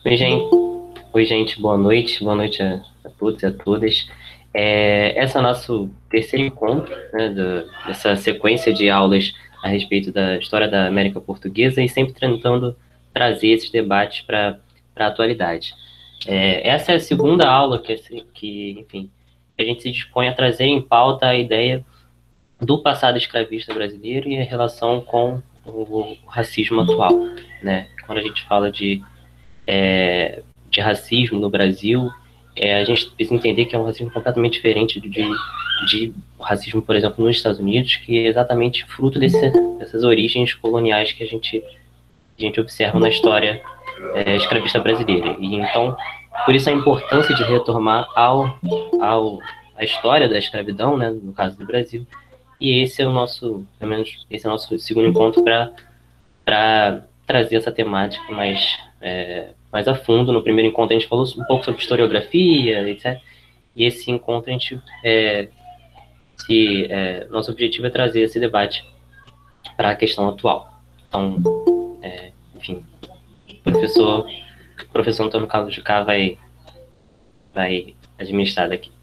Oi, gente, boa noite a todos e a todas. Esse é o nosso terceiro encontro, né, dessa sequência de aulas a respeito da história da América Portuguesa e sempre tentando trazer esses debates para a atualidade. Essa é a segunda aula enfim, que a gente se dispõe a trazer em pauta a ideia do passado escravista brasileiro e a relação com o racismo atual, né? Quando a gente fala de racismo no Brasil, a gente precisa entender que é um racismo completamente diferente de racismo, por exemplo, nos Estados Unidos, que é exatamente fruto dessas origens coloniais que a gente observa na história escravista brasileira. E então, por isso a importância de retomar a história da escravidão, né, no caso do Brasil. E esse é o nosso, pelo menos, esse é o nosso segundo encontro para trazer essa temática mais a fundo. No primeiro encontro a gente falou um pouco sobre historiografia, etc. E esse encontro a gente, nosso objetivo é trazer esse debate para a questão atual. Então, enfim, o professor Antônio Carlos de Cá vai administrar daqui.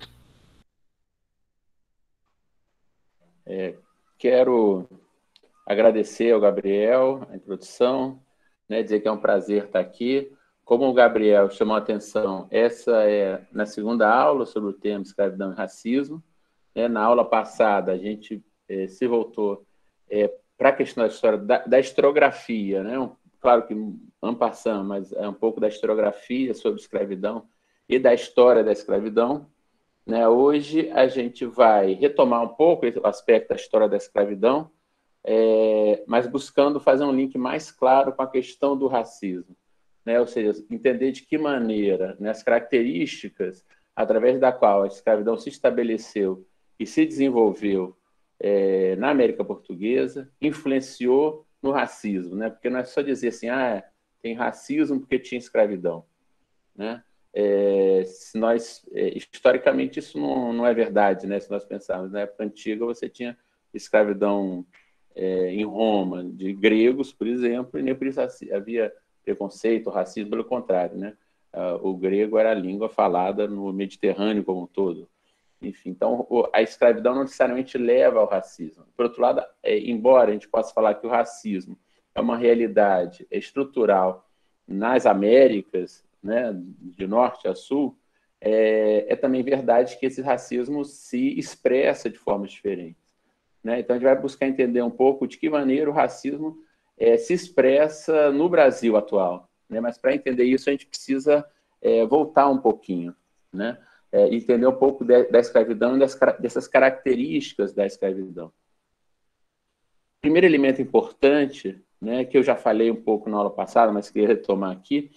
Quero agradecer ao Gabriel a introdução, né, dizer que é um prazer estar aqui. Como o Gabriel chamou a atenção, essa é na segunda aula sobre o tema escravidão e racismo. Na aula passada, a gente se voltou para a questão da história da historiografia, né? Claro que en passant, mas é um pouco da historiografia sobre escravidão e da história da escravidão. Hoje a gente vai retomar um pouco o aspecto da história da escravidão, mas buscando fazer um link mais claro com a questão do racismo, né? Ou seja, entender de que maneira, né, as características através da qual a escravidão se estabeleceu e se desenvolveu na América Portuguesa influenciou no racismo, né? Porque não é só dizer assim, tem racismo porque tinha escravidão, né? Se nós historicamente isso não é verdade, né? Se nós pensarmos na época antiga, você tinha escravidão em Roma de gregos, por exemplo, e nem por isso havia preconceito, racismo, pelo contrário, né? O grego era a língua falada no Mediterrâneo como um todo. Enfim, então a escravidão não necessariamente leva ao racismo. Por outro lado, embora a gente possa falar que o racismo é uma realidade estrutural nas Américas, né, de norte a sul, também verdade que esse racismo se expressa de formas diferentes, né? Então a gente vai buscar entender um pouco de que maneira o racismo se expressa no Brasil atual, né? Mas para entender isso a gente precisa voltar um pouquinho, né? Entender um pouco da escravidão e dessas características da escravidão. O primeiro elemento importante, né, que eu já falei um pouco na aula passada, mas queria retomar aqui,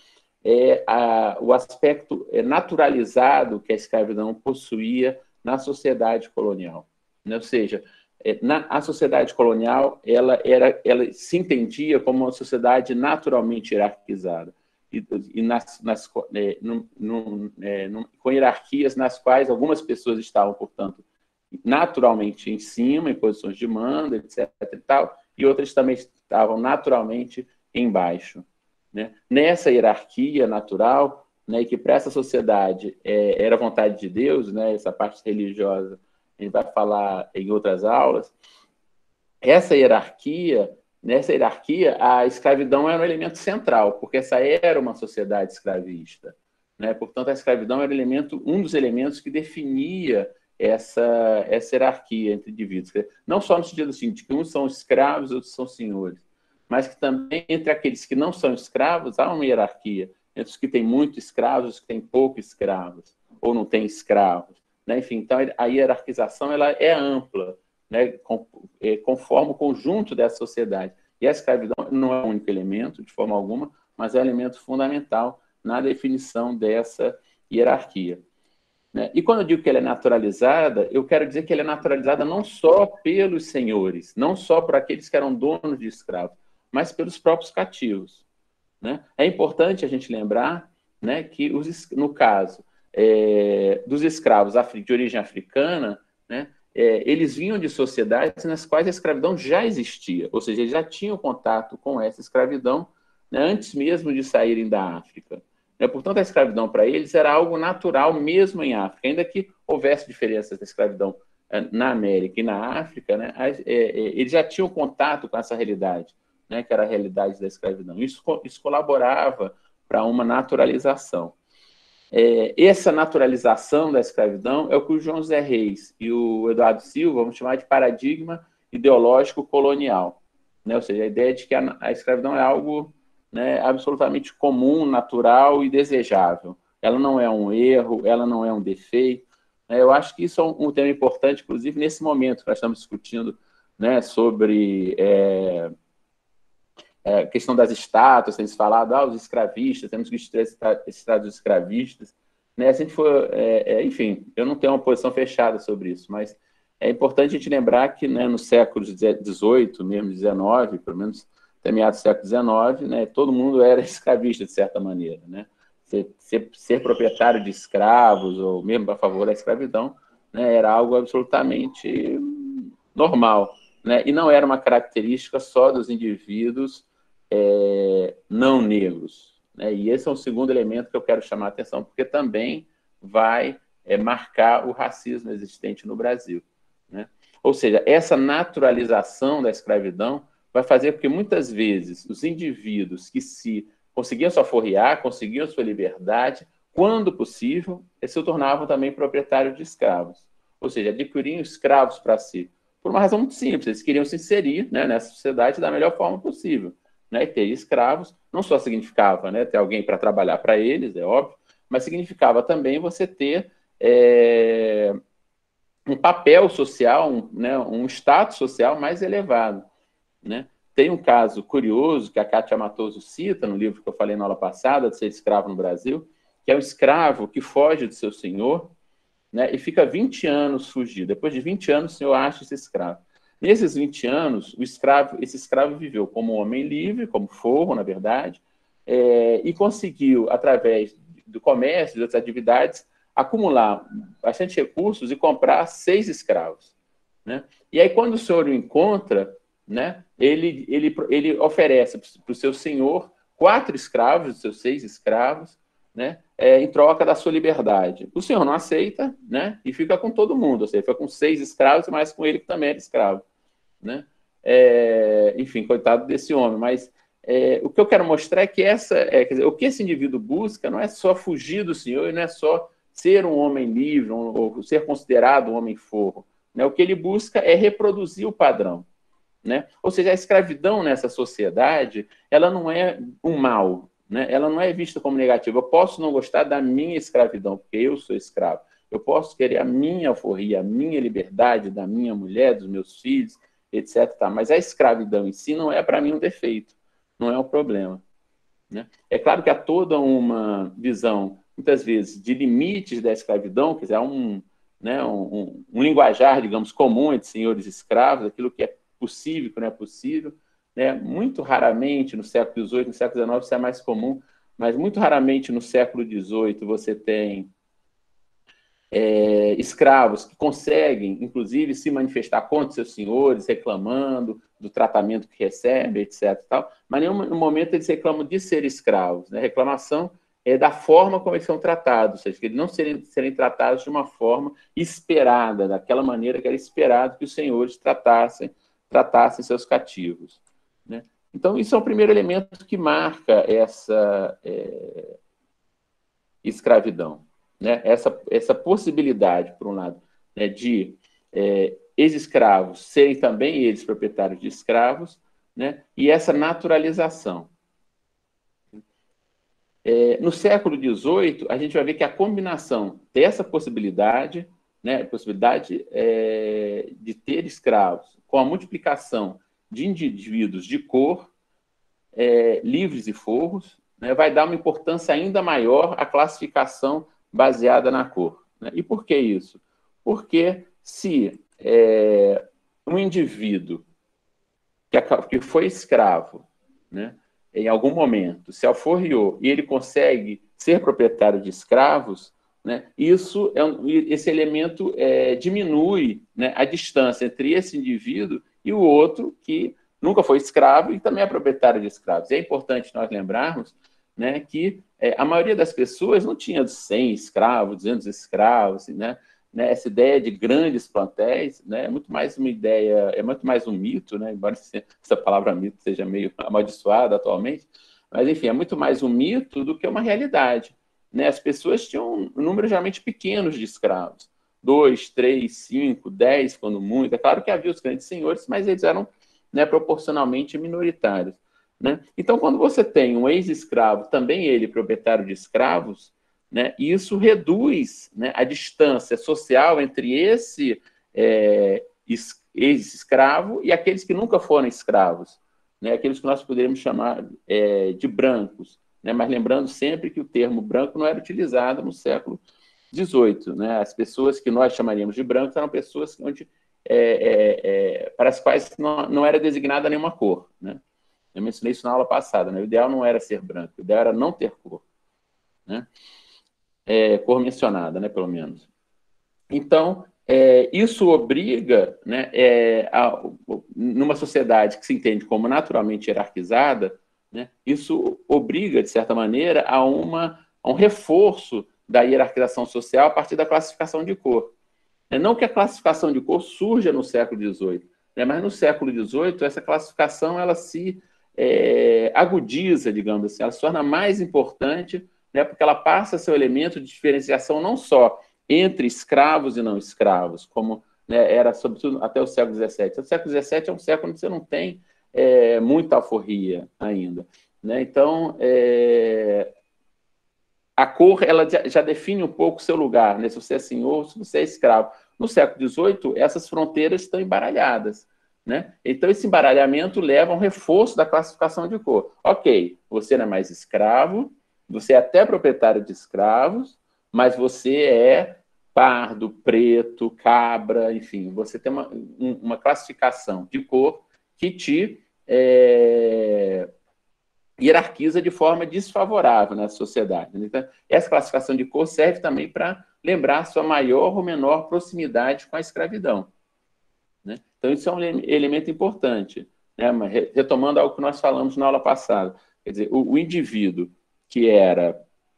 o aspecto naturalizado que a escravidão possuía na sociedade colonial, né? Ou seja, a sociedade colonial ela se entendia como uma sociedade naturalmente hierarquizada com hierarquias nas quais algumas pessoas estavam, portanto, naturalmente em cima, em posições de mando, etc. e tal, e outras também estavam naturalmente embaixo, né? Nessa hierarquia natural, né, que para essa sociedade era vontade de Deus, né, essa parte religiosa a gente vai falar em outras aulas, nessa hierarquia, a escravidão era um elemento central, porque essa era uma sociedade escravista, né? Portanto, a escravidão era um dos elementos que definia essa hierarquia entre indivíduos. Não só no sentido assim, de que uns são escravos e outros são senhores, mas que também entre aqueles que não são escravos há uma hierarquia, entre os que têm muito escravos e os que têm pouco escravos, ou não têm escravos, né? Enfim, então a hierarquização ela é ampla, né, conforma o conjunto dessa sociedade. E a escravidão não é o único elemento, de forma alguma, mas é um elemento fundamental na definição dessa hierarquia, né? E quando eu digo que ela é naturalizada, eu quero dizer que ela é naturalizada não só pelos senhores, não só por aqueles que eram donos de escravos, mas pelos próprios cativos, né? É importante a gente lembrar, né, que no caso dos escravos de origem africana, né, eles vinham de sociedades nas quais a escravidão já existia, ou seja, eles já tinham contato com essa escravidão, né, antes mesmo de saírem da África. Portanto, a escravidão para eles era algo natural mesmo em África, ainda que houvesse diferenças da escravidão na América e na África, né, eles já tinham contato com essa realidade, né, que era a realidade da escravidão. Isso colaborava para uma naturalização. Essa naturalização da escravidão é o que o João José Reis e o Eduardo Silva vão chamar de paradigma ideológico colonial, né? Ou seja, a ideia de que a escravidão é algo, né, absolutamente comum, natural e desejável. Ela não é um erro, ela não é um defeito. Eu acho que isso é um tema importante, inclusive, nesse momento que nós estamos discutindo, né, sobre a questão das estátuas, tem se falado, os escravistas, temos que destruir esses estátuas escravistas. Né? Se a gente for, enfim, eu não tenho uma posição fechada sobre isso, mas é importante a gente lembrar que, né, no século XVIII, mesmo XIX, pelo menos até meados do século XIX, né, todo mundo era escravista, de certa maneira. Né? Ser proprietário de escravos, ou mesmo a favor da escravidão, né, era algo absolutamente normal. Né? E não era uma característica só dos indivíduos não negros. Né? E esse é um segundo elemento que eu quero chamar a atenção, porque também vai marcar o racismo existente no Brasil. Né? Ou seja, essa naturalização da escravidão vai fazer com que, muitas vezes, os indivíduos que conseguiam se aforrear, conseguiam sua liberdade, quando possível, se tornavam também proprietários de escravos. Ou seja, adquiriam escravos para si. Por uma razão muito simples, eles queriam se inserir, né, nessa sociedade da melhor forma possível. Né? E ter escravos não só significava, né, ter alguém para trabalhar para eles, é óbvio, mas significava também você ter um papel social, um status social mais elevado. Né? Tem um caso curioso que a Kátia Matoso cita no livro que eu falei na aula passada, de Ser Escravo no Brasil, que é o escravo que foge do seu senhor, né, e fica 20 anos fugido. Depois de 20 anos, o senhor acha esse escravo. Nesses 20 anos, esse escravo viveu como um homem livre, como forro, na verdade, e conseguiu, através do comércio, das atividades, acumular bastante recursos e comprar 6 escravos. Né? E aí, quando o senhor o encontra, né, ele oferece para o seu senhor 4 escravos, dos seus 6 escravos, né, em troca da sua liberdade. O senhor não aceita, né, e fica com todo mundo, ou seja, fica com 6 escravos, mas com ele que também era escravo. Né? Enfim, coitado desse homem, mas o que eu quero mostrar é que quer dizer, o que esse indivíduo busca não é só fugir do senhor, e não é só ser um homem livre, ou ser considerado um homem forro. Né? O que ele busca é reproduzir o padrão. Né? Ou seja, a escravidão nessa sociedade, ela não é um mal, né? Ela não é vista como negativa. Eu posso não gostar da minha escravidão, porque eu sou escravo. Eu posso querer a minha alforria, a minha liberdade, da minha mulher, dos meus filhos, etc. Tá? Mas a escravidão em si não é, para mim, um defeito, não é um problema. Né? É claro que há toda uma visão, muitas vezes, de limites da escravidão, quer dizer, há um linguajar, digamos, comum entre senhores escravos, aquilo que é possível, que não é possível. Né? Muito raramente, no século XVIII, no século XIX, isso é mais comum, mas muito raramente no século XVIII você tem escravos que conseguem, inclusive, se manifestar contra seus senhores, reclamando do tratamento que recebem, etc. Tal, mas em nenhum momento eles reclamam de ser escravos. Né? A reclamação é da forma como eles são tratados, ou seja, que eles não serem tratados de uma forma esperada, daquela maneira que era esperado que os senhores tratassem seus cativos. Né? Então, isso é o primeiro elemento que marca essa escravidão. Né? Essa possibilidade, por um lado, né, de ex-escravos serem também eles proprietários de escravos, né? E essa naturalização. No século XVIII, a gente vai ver que a combinação dessa possibilidade, né, a possibilidade de ter escravos, com a multiplicação de indivíduos de cor, livres e forros, né, vai dar uma importância ainda maior à classificação baseada na cor. Né? E por que isso? Porque se um indivíduo que foi escravo, né, em algum momento se alforriou e ele consegue ser proprietário de escravos, né, esse elemento diminui, né, a distância entre esse indivíduo e o outro que nunca foi escravo e também é proprietário de escravos. E é importante nós lembrarmos, né, que a maioria das pessoas não tinha 100 escravos, 200 escravos, né? Essa ideia de grandes plantéis, né, é muito mais uma ideia, é muito mais um mito, né, embora essa palavra mito seja meio amaldiçoada atualmente, mas, enfim, é muito mais um mito do que uma realidade, né? As pessoas tinham um número geralmente pequenos de escravos, 2, 3, 5, 10, quando muito. É claro que havia os grandes senhores, mas eles eram, né, proporcionalmente minoritários, né? Então, quando você tem um ex-escravo, também ele proprietário de escravos, né, isso reduz, né, a distância social entre esse ex-escravo e aqueles que nunca foram escravos, né, aqueles que nós poderíamos chamar de brancos, né, mas lembrando sempre que o termo branco não era utilizado no século XVIII, né? As pessoas que nós chamaríamos de brancos eram pessoas onde, para as quais não era designada nenhuma cor, né? Eu mencionei isso na aula passada, né? O ideal não era ser branco, o ideal era não ter cor, né? Cor mencionada, né, pelo menos. Então, isso obriga, né, numa sociedade que se entende como naturalmente hierarquizada, né, isso obriga, de certa maneira, a um reforço da hierarquização social a partir da classificação de cor. Não que a classificação de cor surja no século XVIII, né, mas no século XVIII essa classificação ela se agudiza, digamos assim, ela se torna mais importante, né, porque ela passa a ser um elemento de diferenciação não só entre escravos e não escravos, como, né, era sobretudo até o século XVII. O século XVII é um século onde você não tem muita alforria ainda, né? Então, a cor ela já define um pouco o seu lugar, né? Se você é senhor ou se você é escravo. No século XVIII, essas fronteiras estão embaralhadas, né? Então, esse embaralhamento leva a um reforço da classificação de cor. Ok, você não é mais escravo, você é até proprietário de escravos, mas você é pardo, preto, cabra, enfim, você tem uma classificação de cor que te hierarquiza de forma desfavorável na sociedade. Então, essa classificação de cor serve também para lembrar sua maior ou menor proximidade com a escravidão, né? Então, isso é um elemento importante, né? Retomando algo que nós falamos na aula passada. Quer dizer, o indivíduo que era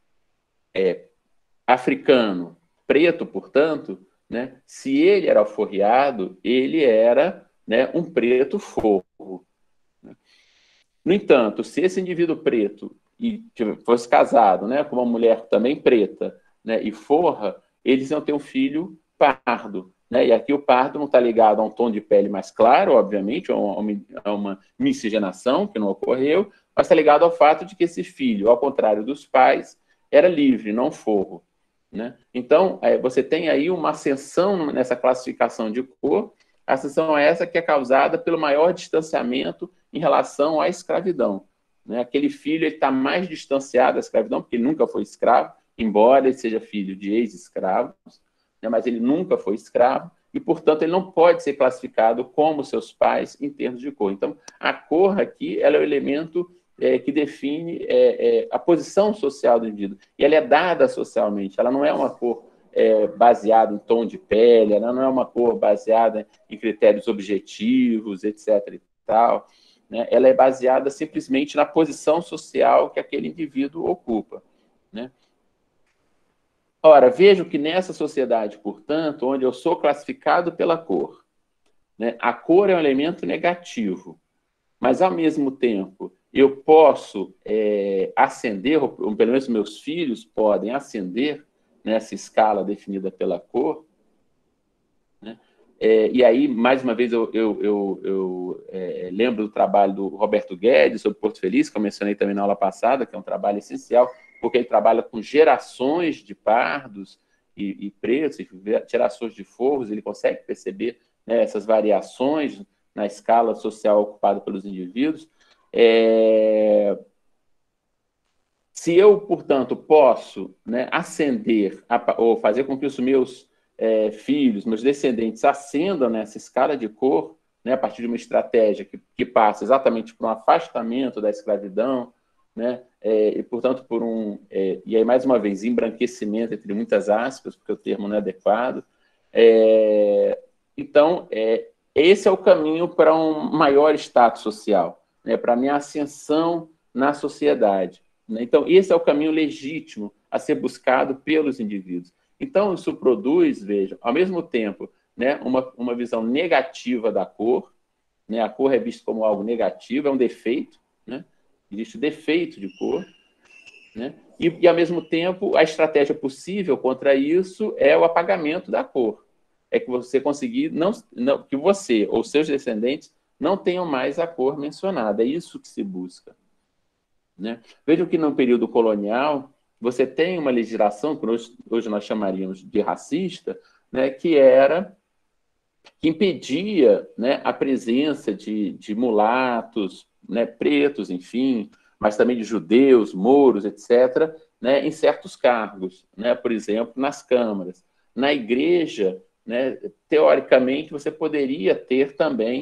africano, preto, portanto, né, se ele era alforriado, ele era, né, um preto forro. No entanto, se esse indivíduo preto fosse casado, né, com uma mulher também preta, né, e forra, eles iam ter um filho pardo, né? E aqui o pardo não está ligado a um tom de pele mais claro, obviamente, a uma miscigenação que não ocorreu, mas está ligado ao fato de que esse filho, ao contrário dos pais, era livre, não forro, né? Então, você tem aí uma ascensão nessa classificação de cor, a ascensão é essa que é causada pelo maior distanciamento em relação à escravidão, né? Aquele filho está mais distanciado da escravidão, porque ele nunca foi escravo, embora ele seja filho de ex-escravos, né? Mas ele nunca foi escravo, e, portanto, ele não pode ser classificado como seus pais em termos de cor. Então, a cor aqui ela é o elemento que define a posição social do indivíduo, e ela é dada socialmente, ela não é uma cor baseada em tom de pele, ela não é uma cor baseada em critérios objetivos, etc. e tal, né? Ela é baseada simplesmente na posição social que aquele indivíduo ocupa, né? Ora, vejo que nessa sociedade, portanto, onde eu sou classificado pela cor, né, a cor é um elemento negativo, mas, ao mesmo tempo, eu posso ascender, ou pelo menos meus filhos podem ascender nessa escala definida pela cor, né? E aí, mais uma vez, eu lembro do trabalho do Roberto Guedes sobre Porto Feliz, que eu mencionei também na aula passada, que é um trabalho essencial, porque ele trabalha com gerações de pardos e pretos, e gerações de forros, ele consegue perceber, né, essas variações na escala social ocupada pelos indivíduos. Se eu, portanto, posso, né, ascender, ou fazer com que os meus filhos, meus descendentes, ascendam nessa escala de cor, né, a partir de uma estratégia que passa exatamente por um afastamento da escravidão, né, e, portanto, por e aí, mais uma vez, embranquecimento, entre muitas aspas, porque o termo não é adequado. Então, esse é o caminho para um maior status social, né, para a minha ascensão na sociedade. Né? Então, esse é o caminho legítimo a ser buscado pelos indivíduos. Então, isso produz, veja, ao mesmo tempo, né, uma visão negativa da cor, né? A cor é vista como algo negativo, é um defeito, né? Existe o defeito de cor, né? E, ao mesmo tempo, a estratégia possível contra isso é o apagamento da cor. É que você conseguir, que você ou seus descendentes não tenham mais a cor mencionada. É isso que se busca. Né? Vejam que no período colonial, você tem uma legislação, que hoje nós chamaríamos de racista, né, que impedia, né, a presença de mulatos, né, pretos, enfim, mas também de judeus, mouros, etc., né, em certos cargos, né, por exemplo, nas câmaras. Na igreja, né, teoricamente, você poderia ter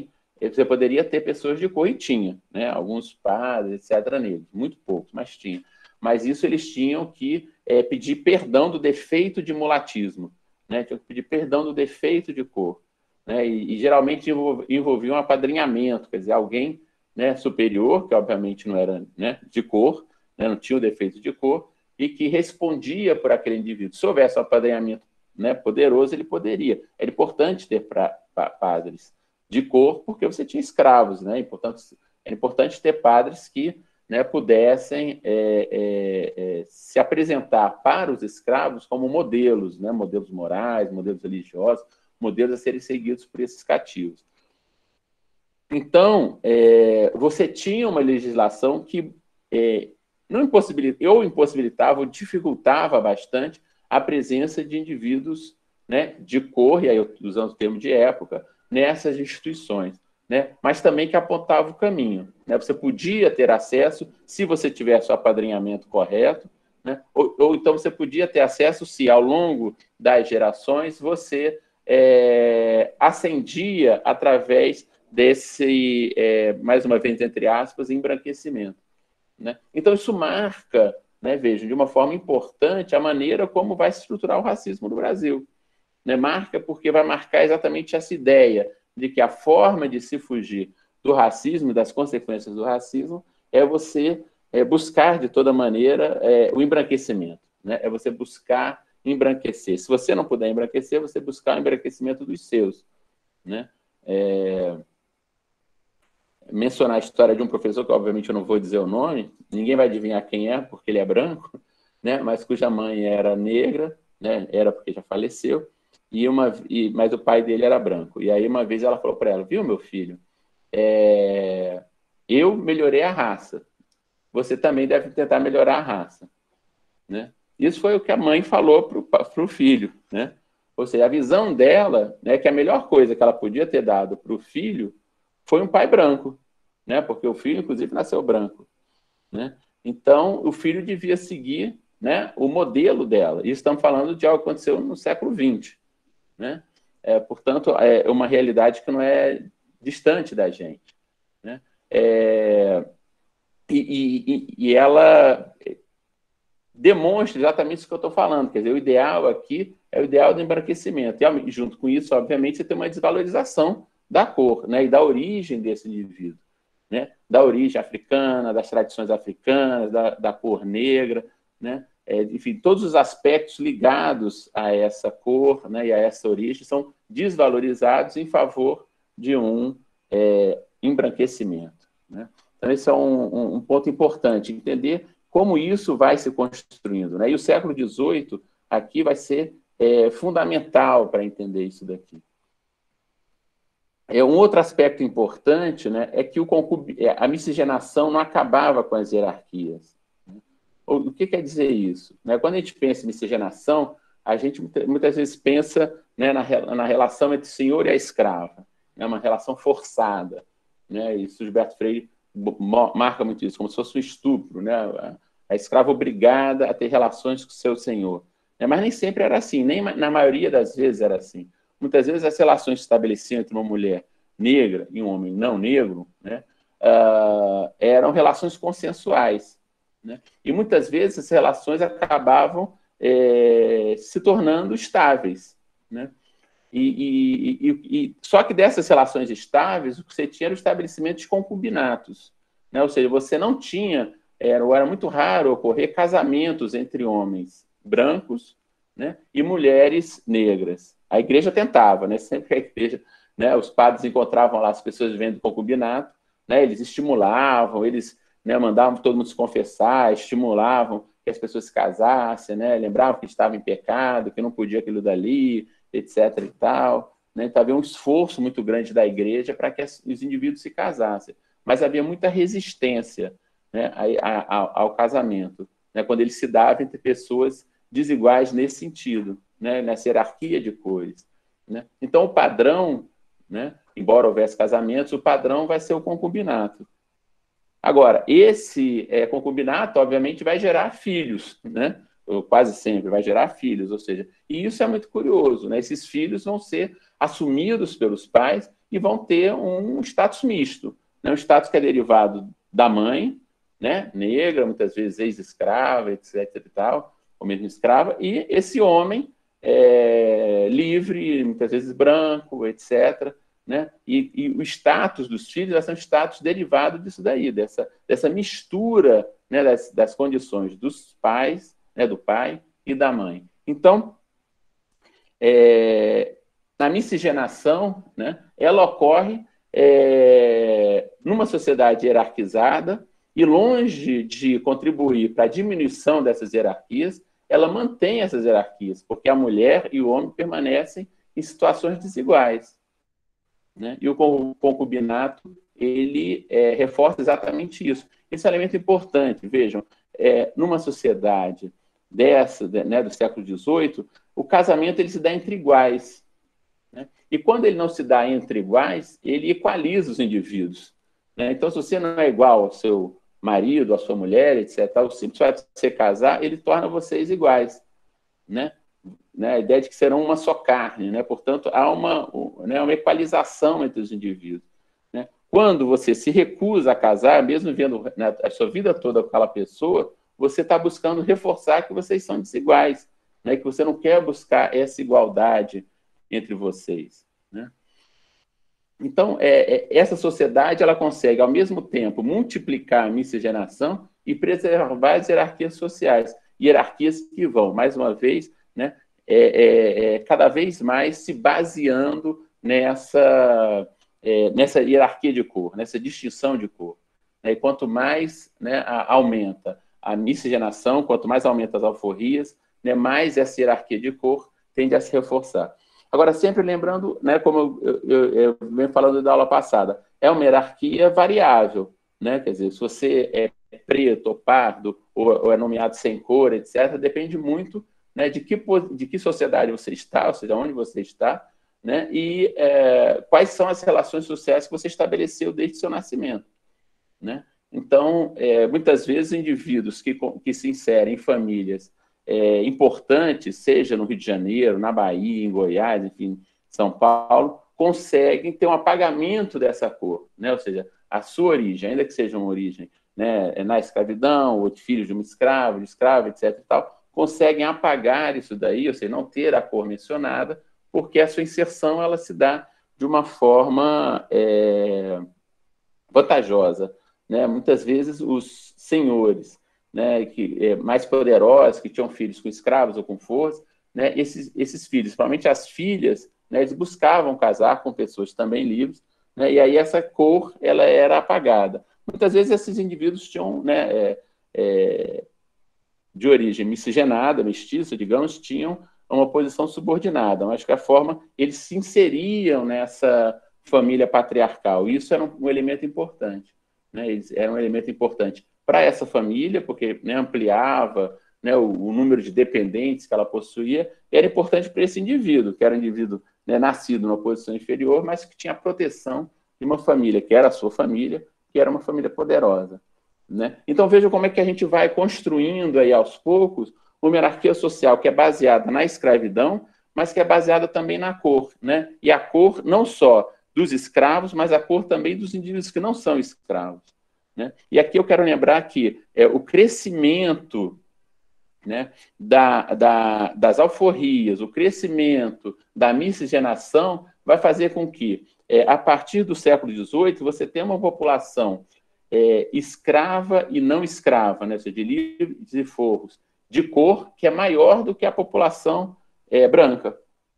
pessoas de cor, e tinha, né, alguns padres, etc., negros, muito poucos, mas tinha. Mas isso eles tinham que pedir perdão do defeito de mulatismo, né, tinham que pedir perdão do defeito de cor. Né, e geralmente envolvia um apadrinhamento, quer dizer, alguém, né, superior, que obviamente não era, né, de cor, né, não tinha o defeito de cor, e que respondia por aquele indivíduo. Se houvesse um apadrinhamento, né, poderoso, ele poderia. Era importante ter padres de cor, porque você tinha escravos, né? Era importante ter padres que, né, pudessem se apresentar para os escravos como modelos, né, modelos morais, modelos religiosos, modelos a serem seguidos por esses cativos. Então, você tinha uma legislação que não impossibilitava ou dificultava bastante a presença de indivíduos, né, de cor, e aí eu usando o termo de época, nessas instituições, né, mas também que apontava o caminho. Né? Você podia ter acesso se você tivesse o apadrinhamento correto, né? Ou então você podia ter acesso se, ao longo das gerações, você ascendia através desse, mais uma vez, entre aspas, embranquecimento. Né? Então, isso marca, né, vejam, de uma forma importante a maneira como vai se estruturar o racismo no Brasil. Né? Marca porque vai marcar exatamente essa ideia de que a forma de se fugir do racismo, das consequências do racismo, é você buscar, de toda maneira, o embranquecimento. Né? É você buscar embranquecer. Se você não puder embranquecer, você buscar o embranquecimento dos seus. Né? Mencionar a história de um professor, que obviamente eu não vou dizer o nome, ninguém vai adivinhar quem é, porque ele é branco, né? Mas cuja mãe era negra, né? Era porque já faleceu, mas o pai dele era branco. E aí uma vez ela falou para ela, viu, meu filho, eu melhorei a raça, você também deve tentar melhorar a raça. Né? Isso foi o que a mãe falou para o filho. Né? Ou seja, a visão dela, né, que a melhor coisa que ela podia ter dado para o filho foi um pai branco, né? Porque o filho, inclusive, nasceu branco. Né? Então, o filho devia seguir, né, o modelo dela. E estamos falando de algo que aconteceu no século XX. Né? Portanto, é uma realidade que não é distante da gente. Né? E ela demonstra exatamente isso que eu estou falando. Quer dizer, o ideal aqui é o ideal do embranquecimento. E, junto com isso, obviamente, você tem uma desvalorização da cor, né, e da origem desse indivíduo. Né? Da origem africana, das tradições africanas, da cor negra, né? Enfim, todos os aspectos ligados a essa cor, né, e a essa origem são desvalorizados em favor de um embranquecimento. Né? Então, esse é um ponto importante, entender como isso vai se construindo. Né? E o século XVIII aqui vai ser fundamental para entender isso daqui. Um outro aspecto importante, né, é que a miscigenação não acabava com as hierarquias. O que quer dizer isso? Né? Quando a gente pensa em miscigenação, a gente muitas vezes pensa, né, na relação entre o senhor e a escrava, né, uma relação forçada. Né? Isso Gilberto Freire marca muito isso, como se fosse um estupro, né? A escrava obrigada a ter relações com o seu senhor. Né? Mas nem sempre era assim, nem na maioria das vezes era assim. Muitas vezes as relações que se estabeleciam entre uma mulher negra e um homem não negro, né, eram relações consensuais. Né? E muitas vezes essas relações acabavam se tornando estáveis. Né? Só que dessas relações estáveis, o que você tinha era o estabelecimento de concubinatos, né? Ou seja, você não tinha, era muito raro ocorrer casamentos entre homens brancos, né, e mulheres negras. A igreja tentava, né? Sempre que a igreja, né, os padres encontravam lá as pessoas vivendo concubinato, né, eles estimulavam, eles, né, mandavam todo mundo se confessar, estimulavam que as pessoas se casassem, né, lembravam que estavam em pecado, que não podia aquilo dali, etc. e tal. Né? Então, havia um esforço muito grande da igreja para que os indivíduos se casassem. Mas havia muita resistência, né, ao casamento, né, quando ele se dava entre pessoas desiguais nesse sentido, né, nessa hierarquia de cores. Né? Então, o padrão, né, embora houvesse casamentos, o padrão vai ser o concubinato. Agora, esse concubinato, obviamente, vai gerar filhos, né? Quase sempre vai gerar filhos, ou seja, e isso é muito curioso, né? Esses filhos vão ser assumidos pelos pais e vão ter um status misto, né? Um status que é derivado da mãe, né? Negra, muitas vezes ex-escrava, etc. e tal, ou mesmo escrava, e esse homem livre, muitas vezes branco, etc., né? E o status dos filhos são status derivados disso daí, dessa mistura, né, das condições dos pais, né, do pai e da mãe. Então, na miscigenação, né, ela ocorre numa sociedade hierarquizada e, longe de contribuir para a diminuição dessas hierarquias, ela mantém essas hierarquias, porque a mulher e o homem permanecem em situações desiguais. Né? E o concubinato, ele reforça exatamente isso. Esse é um elemento importante. Vejam, numa sociedade né, do século XVIII, o casamento ele se dá entre iguais. Né? E quando ele não se dá entre iguais, ele equaliza os indivíduos. Né? Então, se você não é igual ao seu marido, à sua mulher, etc., o simples fato de você casar, ele torna vocês iguais. Né? Né, a ideia de que serão uma só carne, né? Portanto, há uma equalização entre os indivíduos. Né? Quando você se recusa a casar, mesmo vendo, né, a sua vida toda com aquela pessoa, você está buscando reforçar que vocês são desiguais, né? Que você não quer buscar essa igualdade entre vocês. Né? Então, essa sociedade ela consegue, ao mesmo tempo, multiplicar a miscigenação e preservar as hierarquias sociais, hierarquias que vão, mais uma vez, né, cada vez mais se baseando nessa hierarquia de cor, nessa distinção de cor. E quanto mais, né, aumenta a miscigenação, quanto mais aumenta as alforrias, né, mais essa hierarquia de cor tende a se reforçar. Agora, sempre lembrando, né, como eu venho falando da aula passada, é uma hierarquia variável. Né? Quer dizer, se você é preto ou pardo, ou é nomeado sem cor, etc., depende muito, né, de que sociedade você está, ou seja, onde você está, né, e quais são as relações sociais que você estabeleceu desde o seu nascimento. Né? Então, muitas vezes, indivíduos que se inserem em famílias importantes, seja no Rio de Janeiro, na Bahia, em Goiás, enfim, São Paulo, conseguem ter um apagamento dessa cor, né? Ou seja, a sua origem, ainda que seja uma origem, né, na escravidão, ou de filhos de uma escrava, de escrava, etc. e tal, conseguem apagar isso daí, ou seja, não ter a cor mencionada, porque a sua inserção ela se dá de uma forma vantajosa. Né? Muitas vezes os senhores, né, mais poderosos, que tinham filhos com escravos ou com força, né, esses filhos, principalmente as filhas, né, eles buscavam casar com pessoas também livres, né, e aí essa cor ela era apagada. Muitas vezes esses indivíduos tinham, né, de origem miscigenada, mestiça, digamos, tinham uma posição subordinada, mas de qualquer forma eles se inseriam nessa família patriarcal. Isso era um elemento importante. Né? Era um elemento importante para essa família, porque, né, ampliava, né, o número de dependentes que ela possuía, e era importante para esse indivíduo, que era um indivíduo, né, nascido numa posição inferior, mas que tinha a proteção de uma família, que era a sua família, que era uma família poderosa. Né? Então, veja como é que a gente vai construindo aí, aos poucos, uma hierarquia social que é baseada na escravidão, mas que é baseada também na cor. Né? E a cor não só dos escravos, mas a cor também dos indivíduos que não são escravos. Né? E aqui eu quero lembrar que o crescimento né, das alforrias, o crescimento da miscigenação, vai fazer com que, a partir do século XVIII, você tenha uma população escrava e não escrava, né, ou seja, de livres e forros, de cor, que é maior do que a população branca.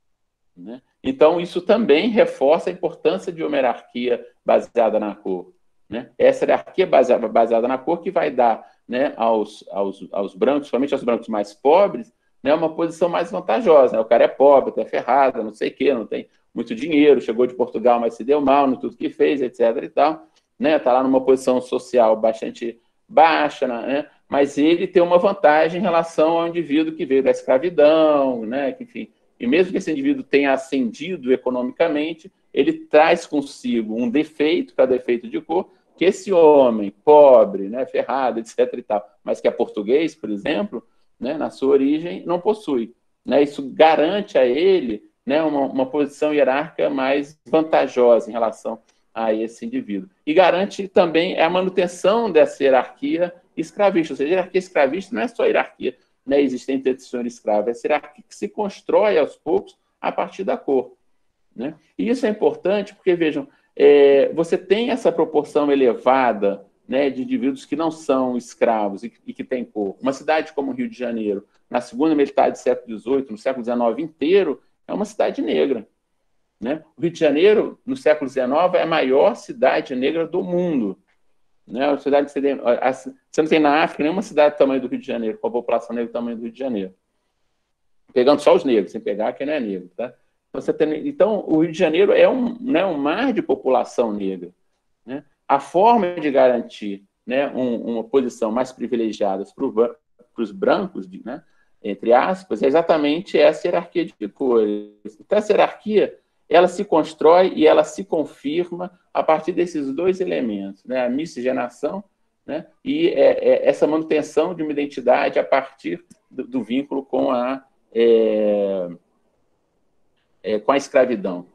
Né? Então, isso também reforça a importância de uma hierarquia baseada na cor. Né? Essa hierarquia baseada na cor que vai dar, né, aos brancos, somente aos brancos mais pobres, né, uma posição mais vantajosa. Né? O cara é pobre, está ferrado, não sei o quê, não tem muito dinheiro, chegou de Portugal, mas se deu mal no tudo que fez, etc. e tal. Né? Está lá numa posição social bastante baixa, né? Mas ele tem uma vantagem em relação ao indivíduo que veio da escravidão, né? Que, enfim, e mesmo que esse indivíduo tenha ascendido economicamente, ele traz consigo um defeito, que é o defeito de cor, que esse homem pobre, né, ferrado, etc. e tal, mas que é português, por exemplo, né, na sua origem, não possui. Né? Isso garante a ele, né, uma posição hierárquica mais vantajosa em relação a esse indivíduo. E garante também a manutenção dessa hierarquia escravista. Ou seja, a hierarquia escravista não é só a hierarquia, né, existente entre o senhor escravo, é essa hierarquia que se constrói aos poucos a partir da cor. Né? E isso é importante porque, vejam, você tem essa proporção elevada, né, de indivíduos que não são escravos e que têm cor. Uma cidade como o Rio de Janeiro, na segunda metade do século XVIII, no século XIX inteiro, é uma cidade negra. Né? O Rio de Janeiro, no século XIX, é a maior cidade negra do mundo. Né? A cidade você não tem na África nenhuma cidade do tamanho do Rio de Janeiro, com a população negra do tamanho do Rio de Janeiro. Pegando só os negros, sem pegar quem não é negro. Tá? Então, o Rio de Janeiro é um mar de população negra. Né? A forma de garantir, né, uma posição mais privilegiada para os brancos, né, entre aspas, é exatamente essa hierarquia de cores. Então, essa hierarquia ela se constrói e ela se confirma a partir desses dois elementos, né, a miscigenação, né, e essa manutenção de uma identidade a partir do vínculo com a escravidão.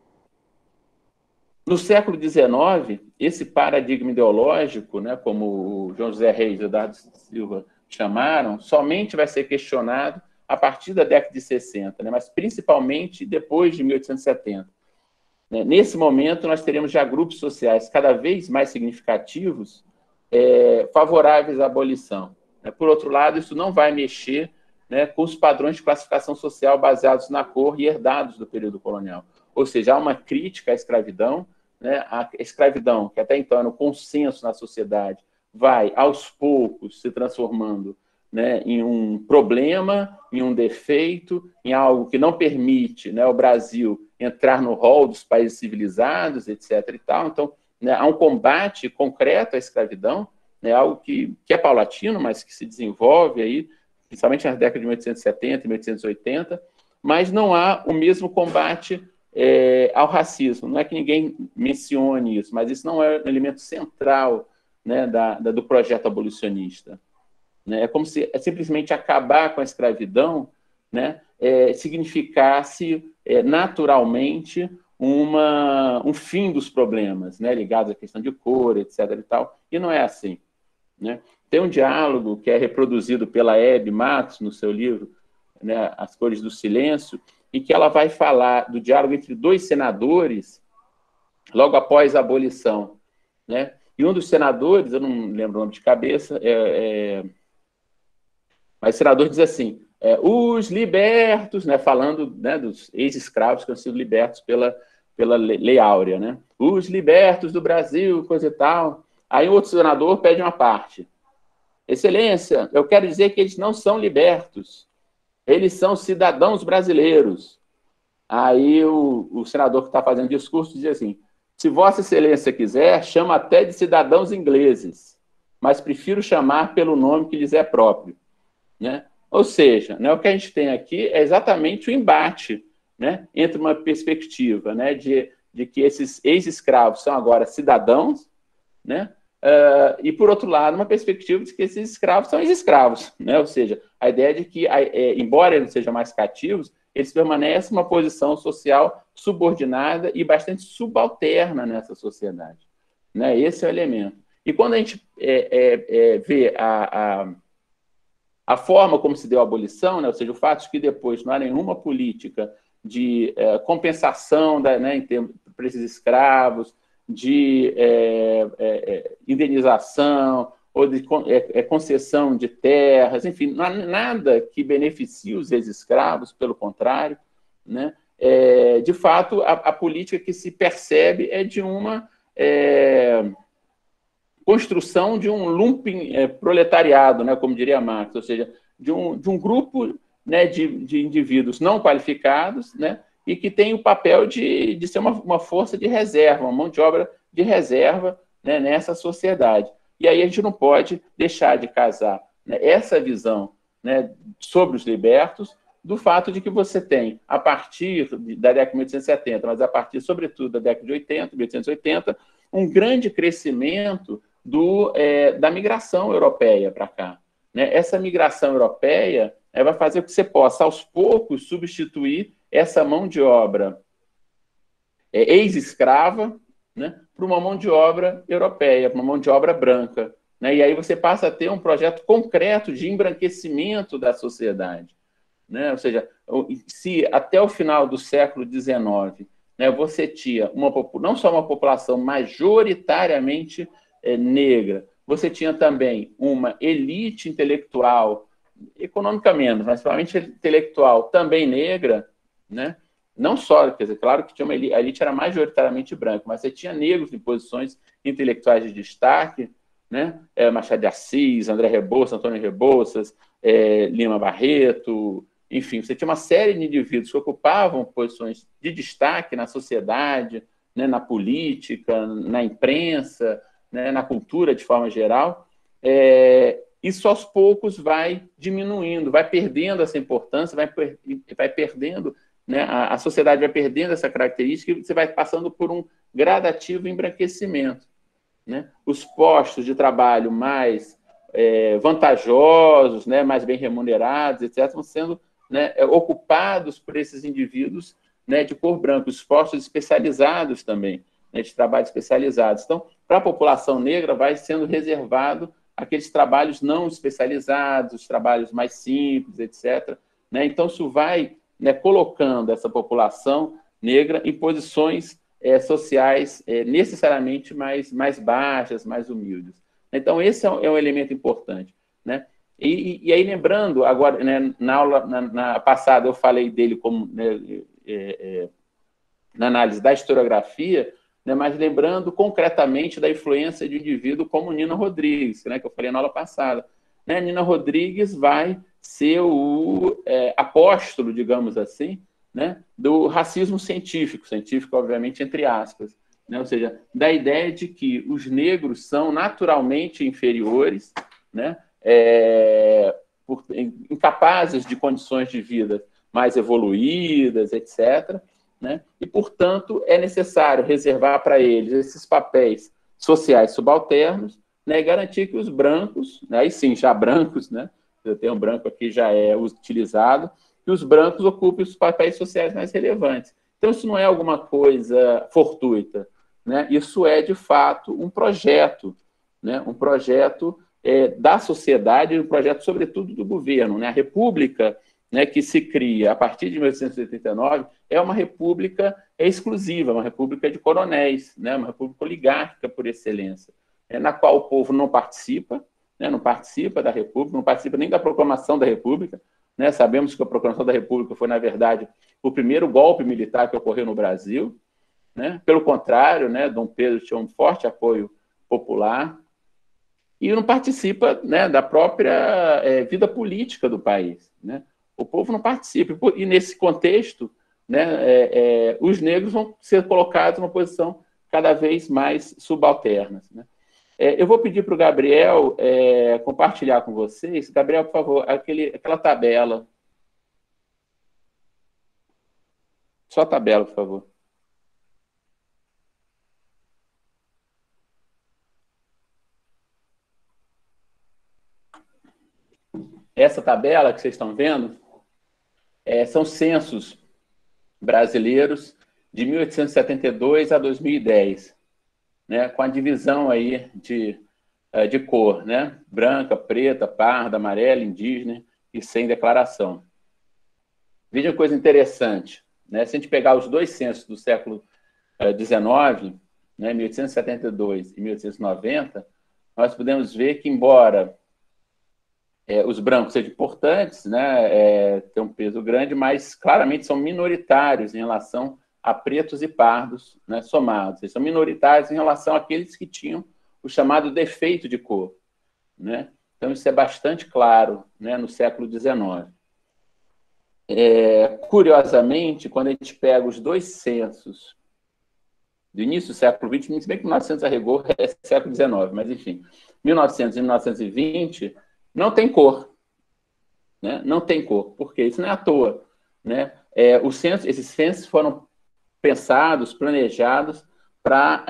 No século XIX, esse paradigma ideológico, né, como o João José Reis e o Eduardo Silva chamaram, somente vai ser questionado a partir da década de 60, né, mas principalmente depois de 1870. Nesse momento, nós teremos já grupos sociais cada vez mais significativos favoráveis à abolição. Por outro lado, isso não vai mexer, né, com os padrões de classificação social baseados na cor e herdados do período colonial. Ou seja, há uma crítica à escravidão, né, a escravidão, que até então era um consenso na sociedade, vai, aos poucos, se transformando, né, em um problema, em um defeito, em algo que não permite, né, o Brasil entrar no rol dos países civilizados, etc. e tal. Então, né, há um combate concreto à escravidão, né, algo que é paulatino, mas que se desenvolve aí, principalmente nas décadas de 1870 e 1880, mas não há o mesmo combate ao racismo. Não é que ninguém mencione isso, mas isso não é um elemento central, né, do projeto abolicionista. Né? É como se simplesmente acabar com a escravidão, né, significasse naturalmente um fim dos problemas, né, ligados à questão de cor, etc. e tal, e não é assim. Né? Tem um diálogo que é reproduzido pela Hebe Matos no seu livro, né, As Cores do Silêncio, em que ela vai falar do diálogo entre dois senadores logo após a abolição. Né? E um dos senadores, eu não lembro o nome de cabeça, mas o senador diz assim, os libertos, né, falando, né, dos ex-escravos que tinham sido libertos pela Lei Áurea, né? Os libertos do Brasil, coisa e tal. Aí outro senador pede uma parte. Excelência, eu quero dizer que eles não são libertos. Eles são cidadãos brasileiros. Aí o senador que está fazendo discurso diz assim, se Vossa Excelência quiser, chama até de cidadãos ingleses, mas prefiro chamar pelo nome que lhes é próprio. Né? Ou seja, né, o que a gente tem aqui é exatamente o embate, né, entre uma perspectiva, né, de que esses ex-escravos são agora cidadãos, né, e, por outro lado, uma perspectiva de que esses escravos são ex-escravos. Né? Ou seja, a ideia de que, embora eles sejam mais cativos, eles permanecem numa posição social subordinada e bastante subalterna nessa sociedade. Né? Esse é o elemento. E quando a gente vê a A forma como se deu a abolição, né, ou seja, o fato de que depois não há nenhuma política de compensação em termos para esses escravos, de indenização ou de concessão de terras, enfim, não há nada que beneficie os ex-escravos, pelo contrário, né? De fato, a política que se percebe é de uma construção de um lumping proletariado, né, como diria Marx, ou seja, de um grupo, né, de indivíduos não qualificados, né, e que tem o papel de ser uma força de reserva, uma mão de obra de reserva, né, nessa sociedade. E aí a gente não pode deixar de casar, né, essa visão, né, sobre os libertos do fato de que você tem, a partir da década de 1870, mas a partir, sobretudo, da década de 80, 1880, um grande crescimento da migração europeia para cá. Né? Essa migração europeia vai fazer com que você possa, aos poucos, substituir essa mão de obra ex-escrava, né, por uma mão de obra europeia, para uma mão de obra branca. Né? E aí você passa a ter um projeto concreto de embranquecimento da sociedade. Né? Ou seja, se até o final do século XIX, né, você tinha não só uma população majoritariamente negra, você tinha também uma elite intelectual, econômica menos, mas principalmente intelectual, também negra, né? Não só, quer dizer, claro que tinha a elite era majoritariamente branca, mas você tinha negros em posições intelectuais de destaque, né? Machado de Assis, André Rebouças, Antônio Rebouças, Lima Barreto, enfim, você tinha uma série de indivíduos que ocupavam posições de destaque na sociedade, né, na política, na imprensa, né, na cultura de forma geral. Isso aos poucos vai diminuindo, vai perdendo essa importância, vai perdendo, né, a sociedade vai perdendo essa característica e você vai passando por um gradativo embranquecimento. Né? Os postos de trabalho mais vantajosos, né, mais bem remunerados, etc., vão sendo, né, ocupados por esses indivíduos, né, de cor branca, os postos especializados também, né, de trabalho especializados. Então, para a população negra, vai sendo reservado aqueles trabalhos não especializados, os trabalhos mais simples, etc. Né? Então, isso vai, né, colocando essa população negra em posições sociais necessariamente mais baixas, mais humildes. Então, esse é um elemento importante. Né? E aí, lembrando, agora, né, na aula na passada, eu falei dele como, né, na análise da historiografia, né, mas lembrando concretamente da influência de um indivíduo como Nina Rodrigues, né, que eu falei na aula passada. Né? Nina Rodrigues vai ser o apóstolo, digamos assim, né, do racismo científico, obviamente, entre aspas. Né? Ou seja, da ideia de que os negros são naturalmente inferiores, né, incapazes de condições de vida mais evoluídas, etc., né? E, portanto, é necessário reservar para eles esses papéis sociais subalternos, né? E garantir que os brancos, né? Aí sim, já brancos, né? Eu tenho um branco aqui, já é utilizado, que os brancos ocupem os papéis sociais mais relevantes. Então, isso não é alguma coisa fortuita, né? Isso é, de fato, um projeto, né? Um projeto da sociedade, um projeto, sobretudo, do governo. Né? A República, né, que se cria a partir de 1889, é uma república exclusiva, uma república de coronéis, né, uma república oligárquica por excelência, na qual o povo não participa, né, não participa da república, não participa nem da proclamação da república. Né, sabemos que a proclamação da república foi, na verdade, o primeiro golpe militar que ocorreu no Brasil. Né? Pelo contrário, né, Dom Pedro tinha um forte apoio popular e não participa, né, da própria vida política do país. Né? O povo não participa. E, nesse contexto, né, os negros vão ser colocados numa posição cada vez mais subalterna. Né? Eu vou pedir para o Gabriel compartilhar com vocês. Gabriel, por favor, aquela tabela. Só a tabela, por favor. Essa tabela que vocês estão vendo são censos brasileiros de 1872 a 2010, né, com a divisão aí de cor, né, branca, preta, parda, amarela, indígena, e sem declaração. Veja uma coisa interessante, né? Se a gente pegar os dois censos do século XIX, né, 1872 e 1890, nós podemos ver que, embora os brancos sejam importantes, né, têm um peso grande, mas claramente são minoritários em relação a pretos e pardos, né, somados. Eles são minoritários em relação àqueles que tinham o chamado defeito de cor, né? Então, isso é bastante claro, né, no século XIX. Curiosamente, quando a gente pega os dois censos do início do século XX, se bem que 1900 a rigor é século XIX, mas enfim, 1900 e 1920, não tem cor, né? Não tem cor, porque isso não é à toa, né? Esses censos foram pensados, planejados para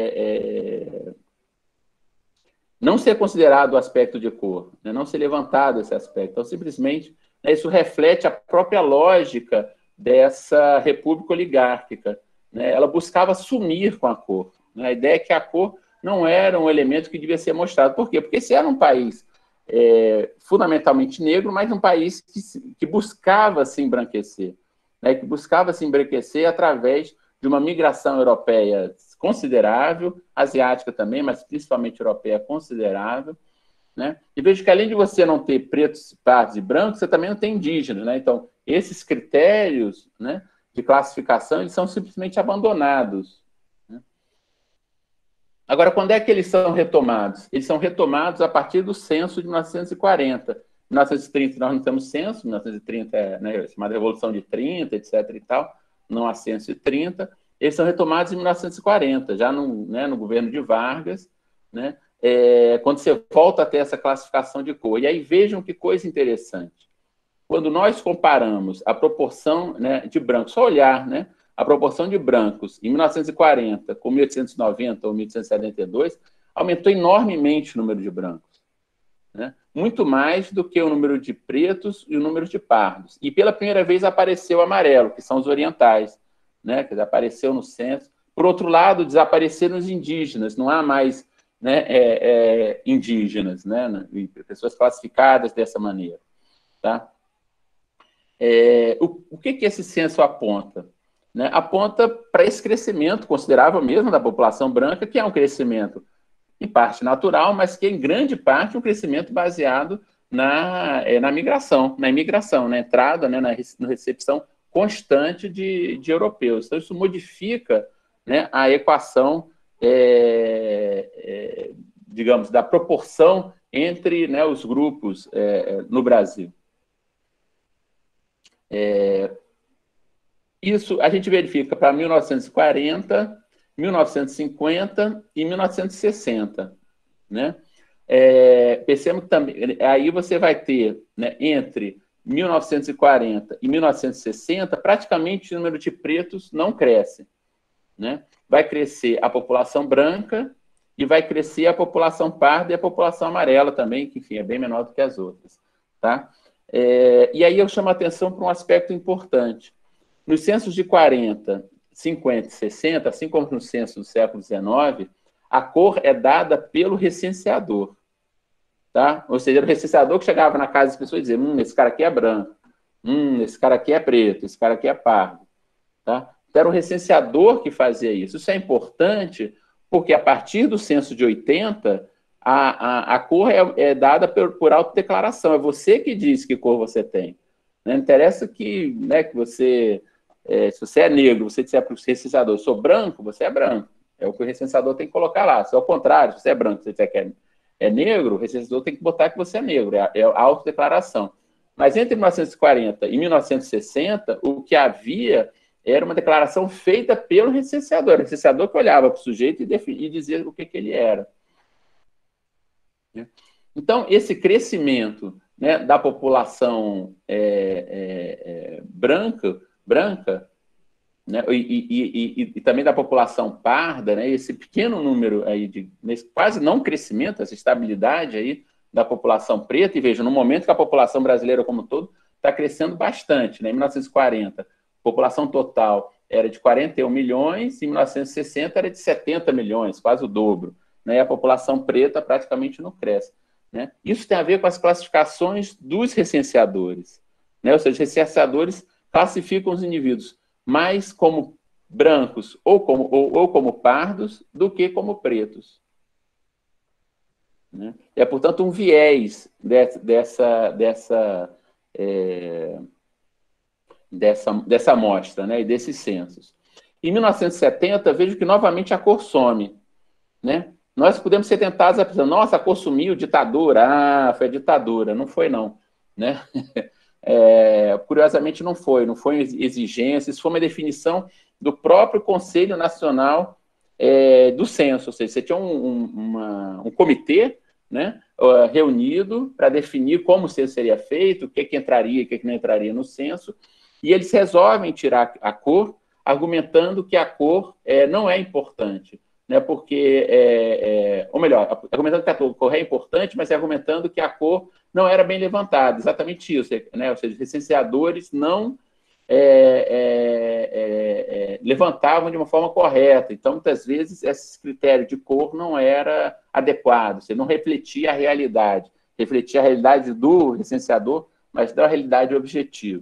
não ser considerado o aspecto de cor, né? Não ser levantado esse aspecto. Então, simplesmente, né, isso reflete a própria lógica dessa república oligárquica, né? Ela buscava sumir com a cor, né? A ideia é que a cor não era um elemento que devia ser mostrado. Por quê? Porque esse era um país fundamentalmente negro, mas um país que buscava se embranquecer, né? Que buscava se embranquecer através de uma migração europeia considerável, asiática também, mas principalmente europeia considerável, né? E vejo que, além de você não ter pretos, pardos e brancos, você também não tem indígenas, né? Então, esses critérios, né, de classificação, eles são simplesmente abandonados, né? Agora, quando é que eles são retomados? Eles são retomados a partir do censo de 1940. Em 1930 nós não temos censo, 1930 é, né, chamada Revolução de 30, etc. e tal, não há censo de 30. Eles são retomados em 1940, já no governo de Vargas, né? Quando você volta a ter essa classificação de cor. E aí vejam que coisa interessante. Quando nós comparamos a proporção, né, de brancos, só olhar, né, a proporção de brancos em 1940 com 1890 ou 1872, aumentou enormemente o número de brancos, né? Muito mais do que o número de pretos e o número de pardos. E pela primeira vez apareceu o amarelo, que são os orientais, né? Que apareceu no censo. Por outro lado, desapareceram os indígenas, não há mais, né, indígenas, né? Pessoas classificadas dessa maneira, tá? O que esse censo aponta? Né? Aponta para esse crescimento considerável mesmo da população branca, que é um crescimento, em parte natural, mas que, em grande parte, um crescimento baseado na migração, na imigração, na entrada, né, na recepção constante de europeus. Então, isso modifica, né, a equação, digamos, da proporção entre, né, os grupos no Brasil. Isso a gente verifica para 1940, 1950 e 1960, né? Percebemos que também, aí você vai ter, né, entre 1940 e 1960, praticamente o número de pretos não cresce, né? Vai crescer a população branca e vai crescer a população parda e a população amarela também, que, enfim, é bem menor do que as outras, tá? E aí eu chamo a atenção para um aspecto importante. Nos censos de 40, 50 e 60, assim como no censo do século XIX, a cor é dada pelo recenseador, tá? Ou seja, era o recenseador que chegava na casa das pessoas e dizia: esse cara aqui é branco, esse cara aqui é preto, esse cara aqui é pardo, tá? Então, era o recenseador que fazia isso. Isso é importante porque, a partir do censo de 80, a cor é dada por autodeclaração. É você que diz que cor você tem. Não interessa que, né, que você... se você é negro, você disser para o recenseador: sou branco, você é branco. É o que o recenseador tem que colocar lá. Se ao contrário, se você é branco, você disser que é negro, o recenseador tem que botar que você é negro. É a autodeclaração. Mas entre 1940 e 1960, o que havia era uma declaração feita pelo recenseador. O recenseador que olhava para o sujeito e dizia o que ele era. Então, esse crescimento, né, da população branca, né, e também da população parda, né, esse pequeno número aí de quase não crescimento, essa estabilidade aí da população preta. E veja, no momento que a população brasileira como um todo está crescendo bastante, né? Em 1940, a população total era de 41 milhões, em 1960 era de 70 milhões, quase o dobro, né? E a população preta praticamente não cresce. né? Isso tem a ver com as classificações dos recenseadores, né? Ou seja, os recenseadores classificam os indivíduos mais como brancos ou como pardos do que como pretos, né? É, portanto, um viés dessa amostra, né, e desses censos. Em 1970, vejo que novamente a cor some, né? Nós podemos ser tentados a pensar, nossa, a cor sumiu, ditadura, foi a ditadura. Não foi, não, né? Curiosamente, não foi exigência, isso foi uma definição do próprio Conselho Nacional do Censo, ou seja, você tinha um comitê, né, reunido para definir como o censo seria feito, o que entraria e o que não entraria no censo, e eles resolvem tirar a cor, argumentando que a cor não é importante, né, porque, ou melhor, argumentando que a cor é importante, mas argumentando que a cor não era bem levantada, exatamente isso, né, ou seja, os recenseadores não levantavam de uma forma correta. Então, muitas vezes, esse critério de cor não era adequado, você não refletia a realidade do recenseador, mas da realidade objetiva.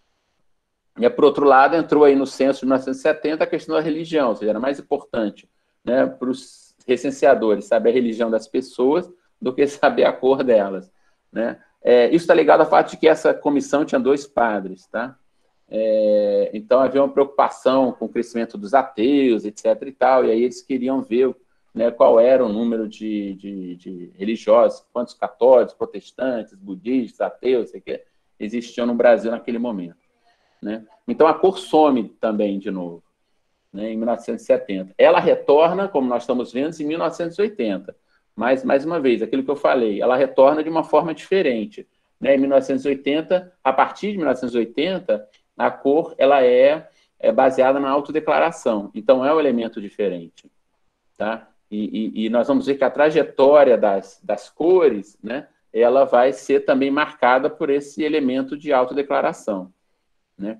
E, por outro lado, entrou aí no censo de 1970 a questão da religião, ou seja, era mais importante, né, para os recenseadores saber a religião das pessoas do que saber a cor delas, né? Isso está ligado ao fato de que essa comissão tinha 2 padres, tá? Então, havia uma preocupação com o crescimento dos ateus, etc. e tal, e aí eles queriam ver, né, qual era o número de religiosos, quantos católicos, protestantes, budistas, ateus, sei que, existiam no Brasil naquele momento, né? Então, a cor some também, de novo, né, em 1970. Ela retorna, como nós estamos vendo, em 1980. Mas, mais uma vez, aquilo que eu falei, ela retorna de uma forma diferente, né? Em 1980, a partir de 1980, a cor ela é baseada na autodeclaração. Então, é um elemento diferente, tá? E nós vamos ver que a trajetória das cores, né, ela vai ser também marcada por esse elemento de autodeclaração, né?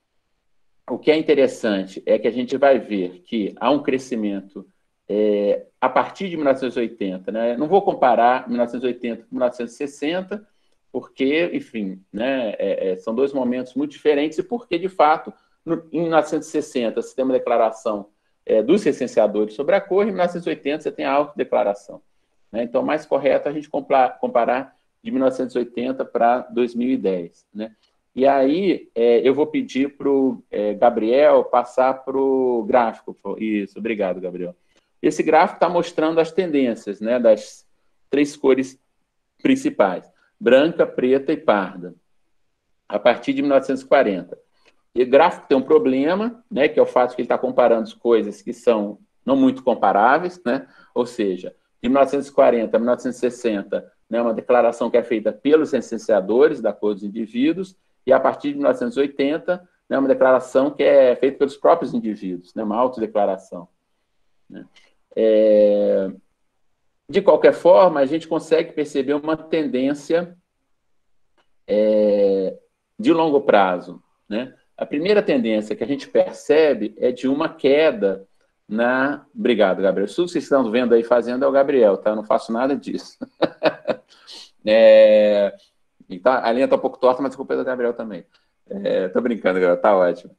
O que é interessante é que a gente vai ver que há um crescimento a partir de 1980, né? Não vou comparar 1980 com 1960, porque, enfim, né, são 2 momentos muito diferentes e porque, de fato, em 1960 você tem uma declaração dos recenseadores sobre a cor, e em 1980 você tem a autodeclaração, né? Então, mais correto a gente comparar de 1980 para 2010, né? E aí eu vou pedir para o Gabriel passar para o gráfico. Isso, obrigado, Gabriel. Esse gráfico está mostrando as tendências, né, das 3 cores principais: branca, preta e parda, a partir de 1940. E o gráfico tem um problema, né, que é o fato de que ele está comparando as coisas que são não muito comparáveis, né? Ou seja, de 1940 a 1960, né, uma declaração que é feita pelos recenseadores da cor dos indivíduos, e a partir de 1980, né, uma declaração que é feita pelos próprios indivíduos, né, uma autodeclaração, né? De qualquer forma, a gente consegue perceber uma tendência de longo prazo, né? A primeira tendência que a gente percebe é de uma queda na... Obrigado, Gabriel. Tudo que vocês estão vendo aí fazendo é o Gabriel, tá? Eu não faço nada disso. Então, a linha está um pouco torta, mas a culpa é do Gabriel também. Estou brincando, Gabriel, tá ótimo.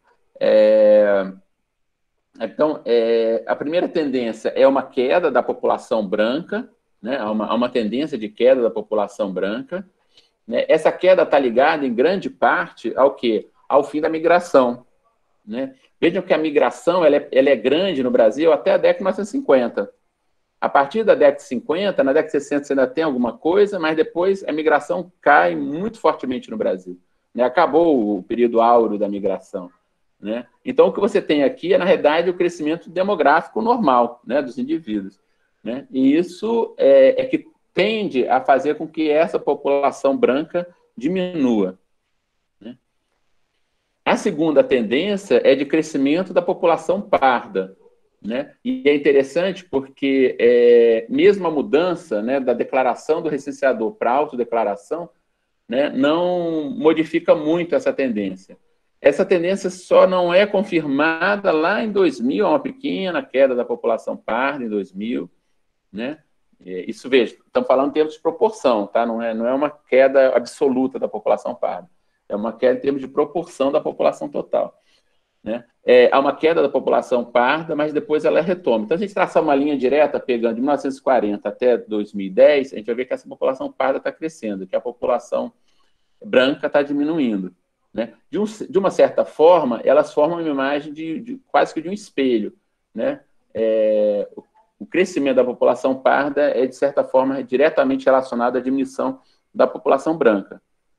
Então, a primeira tendência é uma queda da população branca, né? Há uma tendência de queda da população branca, né? Essa queda está ligada, em grande parte, ao quê? Ao fim da migração, né? Vejam que a migração ela é grande no Brasil até a década de 1950. A partir da década de 50, na década de 60 você ainda tem alguma coisa, mas depois a migração cai muito fortemente no Brasil, né? Acabou o período áureo da migração, né? Então, o que você tem aqui é, na realidade, o crescimento demográfico normal, né, dos indivíduos, né? E isso é que tende a fazer com que essa população branca diminua, né? A segunda tendência é de crescimento da população parda, né? E é interessante porque mesmo a mudança, né, da declaração do recenseador para a autodeclaração, né, não modifica muito essa tendência. Essa tendência só não é confirmada lá em 2000, uma pequena queda da população parda em 2000, né? Isso, veja, estamos falando em termos de proporção, tá? Não é uma queda absoluta da população parda, é uma queda em termos de proporção da população total, né? Há uma queda da população parda, mas depois ela retoma. Então, a gente traçar uma linha direta, pegando de 1940 até 2010, a gente vai ver que essa população parda está crescendo, que a população branca está diminuindo, né? De uma certa forma, elas formam uma imagem de quase que de um espelho, né? O crescimento da população parda é, de certa forma, diretamente relacionado à diminuição da população branca.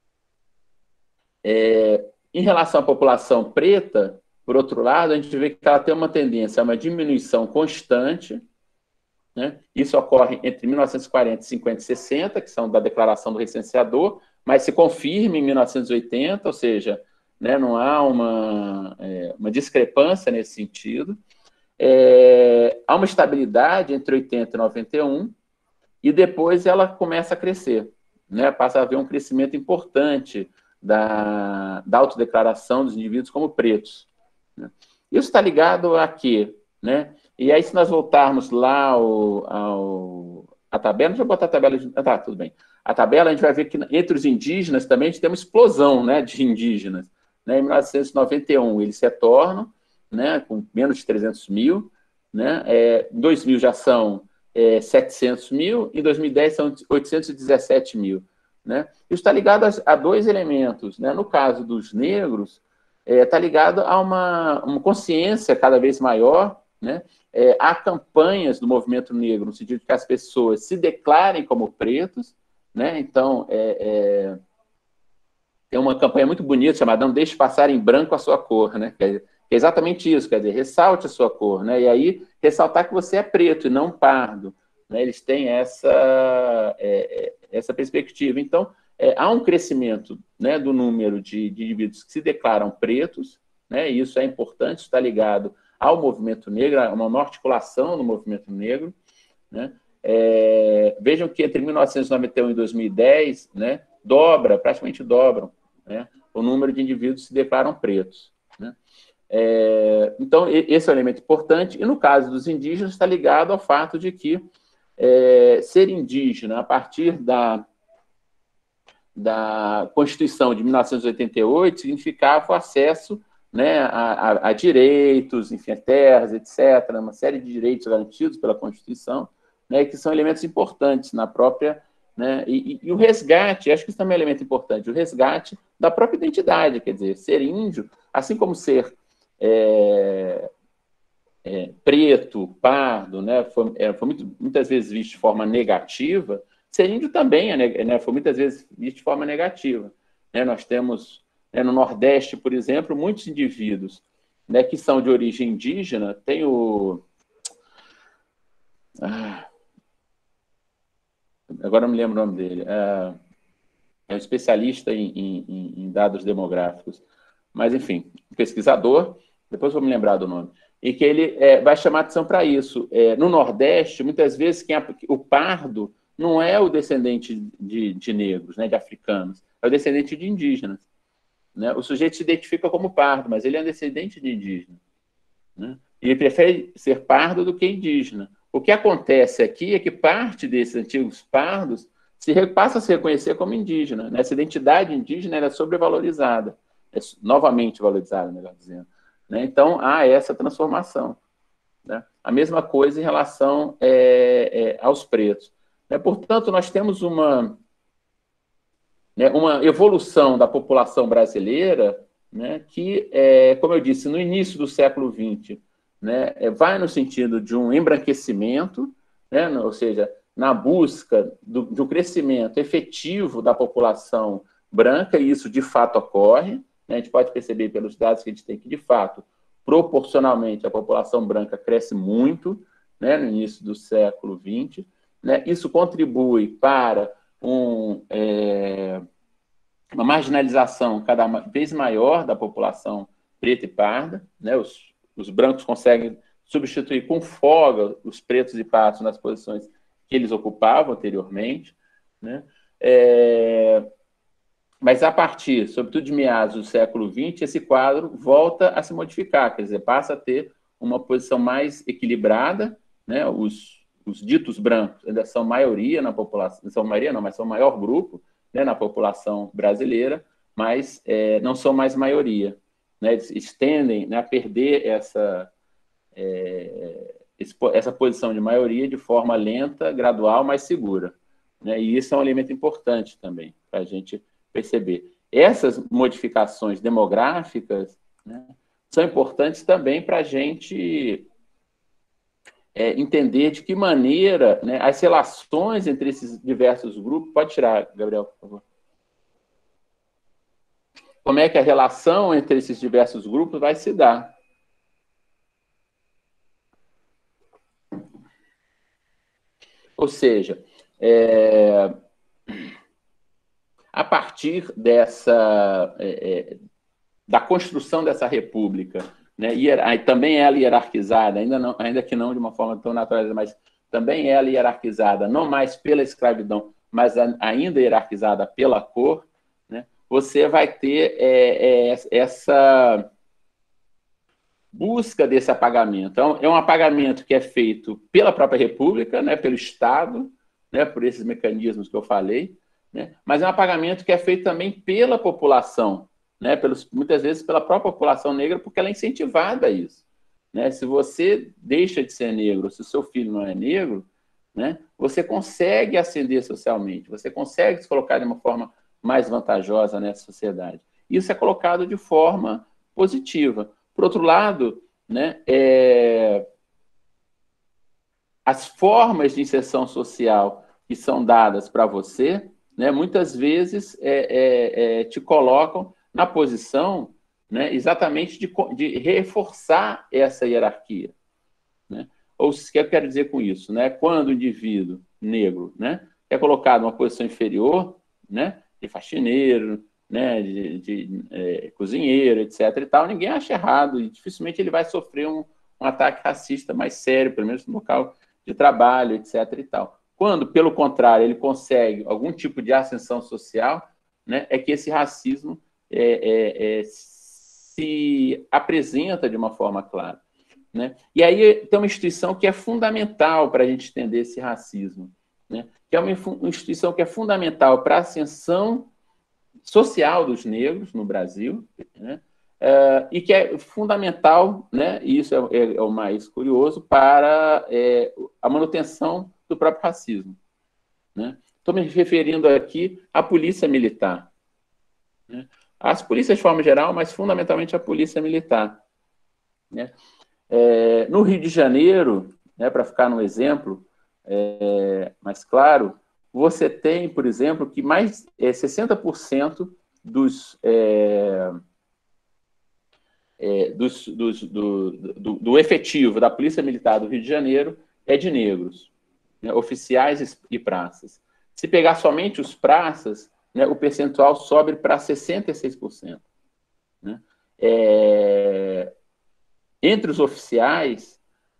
Em relação à população preta, por outro lado, a gente vê que ela tem uma tendência a uma diminuição constante, né? Isso ocorre entre 1940, 50 e 60, que são da declaração do recenseador, mas se confirma em 1980, ou seja, né, não há uma discrepância nesse sentido. Há uma estabilidade entre 80 e 91, e depois ela começa a crescer, né? Passa a haver um crescimento importante da autodeclaração dos indivíduos como pretos, né? Isso está ligado a quê? Né? E aí, se nós voltarmos lá a tabela, deixa eu botar a tabela. Tá, tudo bem. A tabela, a gente vai ver que entre os indígenas também a gente tem uma explosão, né, de indígenas. Né? Em 1991, eles se retornam, né, com menos de 300 mil. Né? Em 2000 já são 700 mil, em 2010 são 817 mil. Né? Isso está ligado a dois elementos. Né? No caso dos negros, está ligado a uma consciência cada vez maior. Né? Há campanhas do movimento negro no sentido de que as pessoas se declarem como pretos. Né? Então, tem uma campanha muito bonita chamada Não Deixe Passar em Branco a Sua Cor, né? Que é exatamente isso, quer dizer, ressalte a sua cor, né? E aí, ressaltar que você é preto e não pardo. Né? Eles têm essa perspectiva. Então, há um crescimento, né, do número de indivíduos que se declaram pretos, né? E isso é importante, está ligado ao movimento negro, a uma articulação no movimento negro. Né? Vejam que entre 1991 e 2010, né, praticamente dobram, né, o número de indivíduos que se declaram pretos. Né? Então, esse é um elemento importante, e no caso dos indígenas está ligado ao fato de que ser indígena, a partir da Constituição de 1988, significava o acesso, né, a direitos, enfim, a terras, etc., uma série de direitos garantidos pela Constituição, né, que são elementos importantes na própria... Né, e o resgate, acho que isso também é um elemento importante, o resgate da própria identidade, quer dizer, ser índio, assim como ser preto, pardo, né, foi muitas vezes visto de forma negativa, ser índio também né, foi muitas vezes visto de forma negativa. Né? Nós temos, né, no Nordeste, por exemplo, muitos indivíduos, né, que são de origem indígena. Tem agora não me lembro o nome dele. É um especialista em dados demográficos. Mas, enfim, um pesquisador, depois vou me lembrar do nome. E que ele vai chamar atenção para isso. No Nordeste, muitas vezes, o pardo não é o descendente de negros, né, de africanos, é o descendente de indígenas. Né? O sujeito se identifica como pardo, mas ele é um descendente de indígena. Né? E ele prefere ser pardo do que indígena. O que acontece aqui é que parte desses antigos pardos passa a se reconhecer como indígena. Né? Essa identidade indígena é sobrevalorizada, novamente valorizada, melhor dizendo. Né? Então, há essa transformação. Né? A mesma coisa em relação aos pretos. Né? Portanto, nós temos uma evolução da população brasileira, né, que, como eu disse, no início do século XX, né, vai no sentido de um embranquecimento, né, ou seja, na busca do crescimento efetivo da população branca, e isso de fato ocorre. Né, a gente pode perceber pelos dados que a gente tem que, de fato, proporcionalmente, a população branca cresce muito, né, no início do século XX. Né, isso contribui para uma marginalização cada vez maior da população preta e parda. Né? Os brancos conseguem substituir com folga os pretos e pardos nas posições que eles ocupavam anteriormente. Né? Mas a partir, sobretudo de meados do século XX, esse quadro volta a se modificar, quer dizer, passa a ter uma posição mais equilibrada, né? Os os ditos brancos ainda são maioria na população, não são maioria não, mas são o maior grupo, né, na população brasileira, mas não são mais maioria, né? Eles tendem, né, a perder essa posição de maioria de forma lenta, gradual, mas segura, né? E isso é um elemento importante também para a gente perceber. Essas modificações demográficas, né, são importantes também para a gente entender de que maneira, né, as relações entre esses diversos grupos... Pode tirar, Gabriel, por favor. Como é que a relação entre esses diversos grupos vai se dar. Ou seja, a partir da construção dessa república, né, também ela hierarquizada, ainda que não de uma forma tão natural, mas também ela hierarquizada, não mais pela escravidão, mas ainda hierarquizada pela cor, né, você vai ter essa busca desse apagamento. Então, é um apagamento que é feito pela própria República, né, pelo Estado, né, por esses mecanismos que eu falei, né, mas é um apagamento que é feito também pela população, né, muitas vezes pela própria população negra, porque ela é incentivada a isso. Né? Se você deixa de ser negro, se o seu filho não é negro, né, você consegue ascender socialmente, você consegue se colocar de uma forma mais vantajosa nessa sociedade. Isso é colocado de forma positiva. Por outro lado, né, as formas de inserção social que são dadas para você, né, muitas vezes te colocam na posição, né, exatamente de reforçar essa hierarquia. Né? Ou o que eu quero dizer com isso? Né? Quando o indivíduo negro, né, é colocado numa posição inferior, né, de faxineiro, né, de cozinheiro, etc. e tal, ninguém acha errado, e dificilmente ele vai sofrer um ataque racista mais sério, pelo menos no local de trabalho, etc. e tal. Quando, pelo contrário, ele consegue algum tipo de ascensão social, né, é que esse racismo se apresenta de uma forma clara. Né? E aí tem uma instituição que é fundamental para a gente entender esse racismo, né? Que é uma instituição que é fundamental para a ascensão social dos negros no Brasil, né? E que é fundamental, né? E isso é o mais curioso, para a manutenção do próprio racismo. Né? Estou me referindo aqui à polícia militar. Né? As polícias de forma geral, mas fundamentalmente a polícia militar. Né? No Rio de Janeiro, né, para ficar no exemplo mais claro, você tem, por exemplo, que mais 60% do efetivo da Polícia Militar do Rio de Janeiro é de negros, né, oficiais e praças. Se pegar somente os praças, né, o percentual sobe para 66%. Né? Entre os oficiais,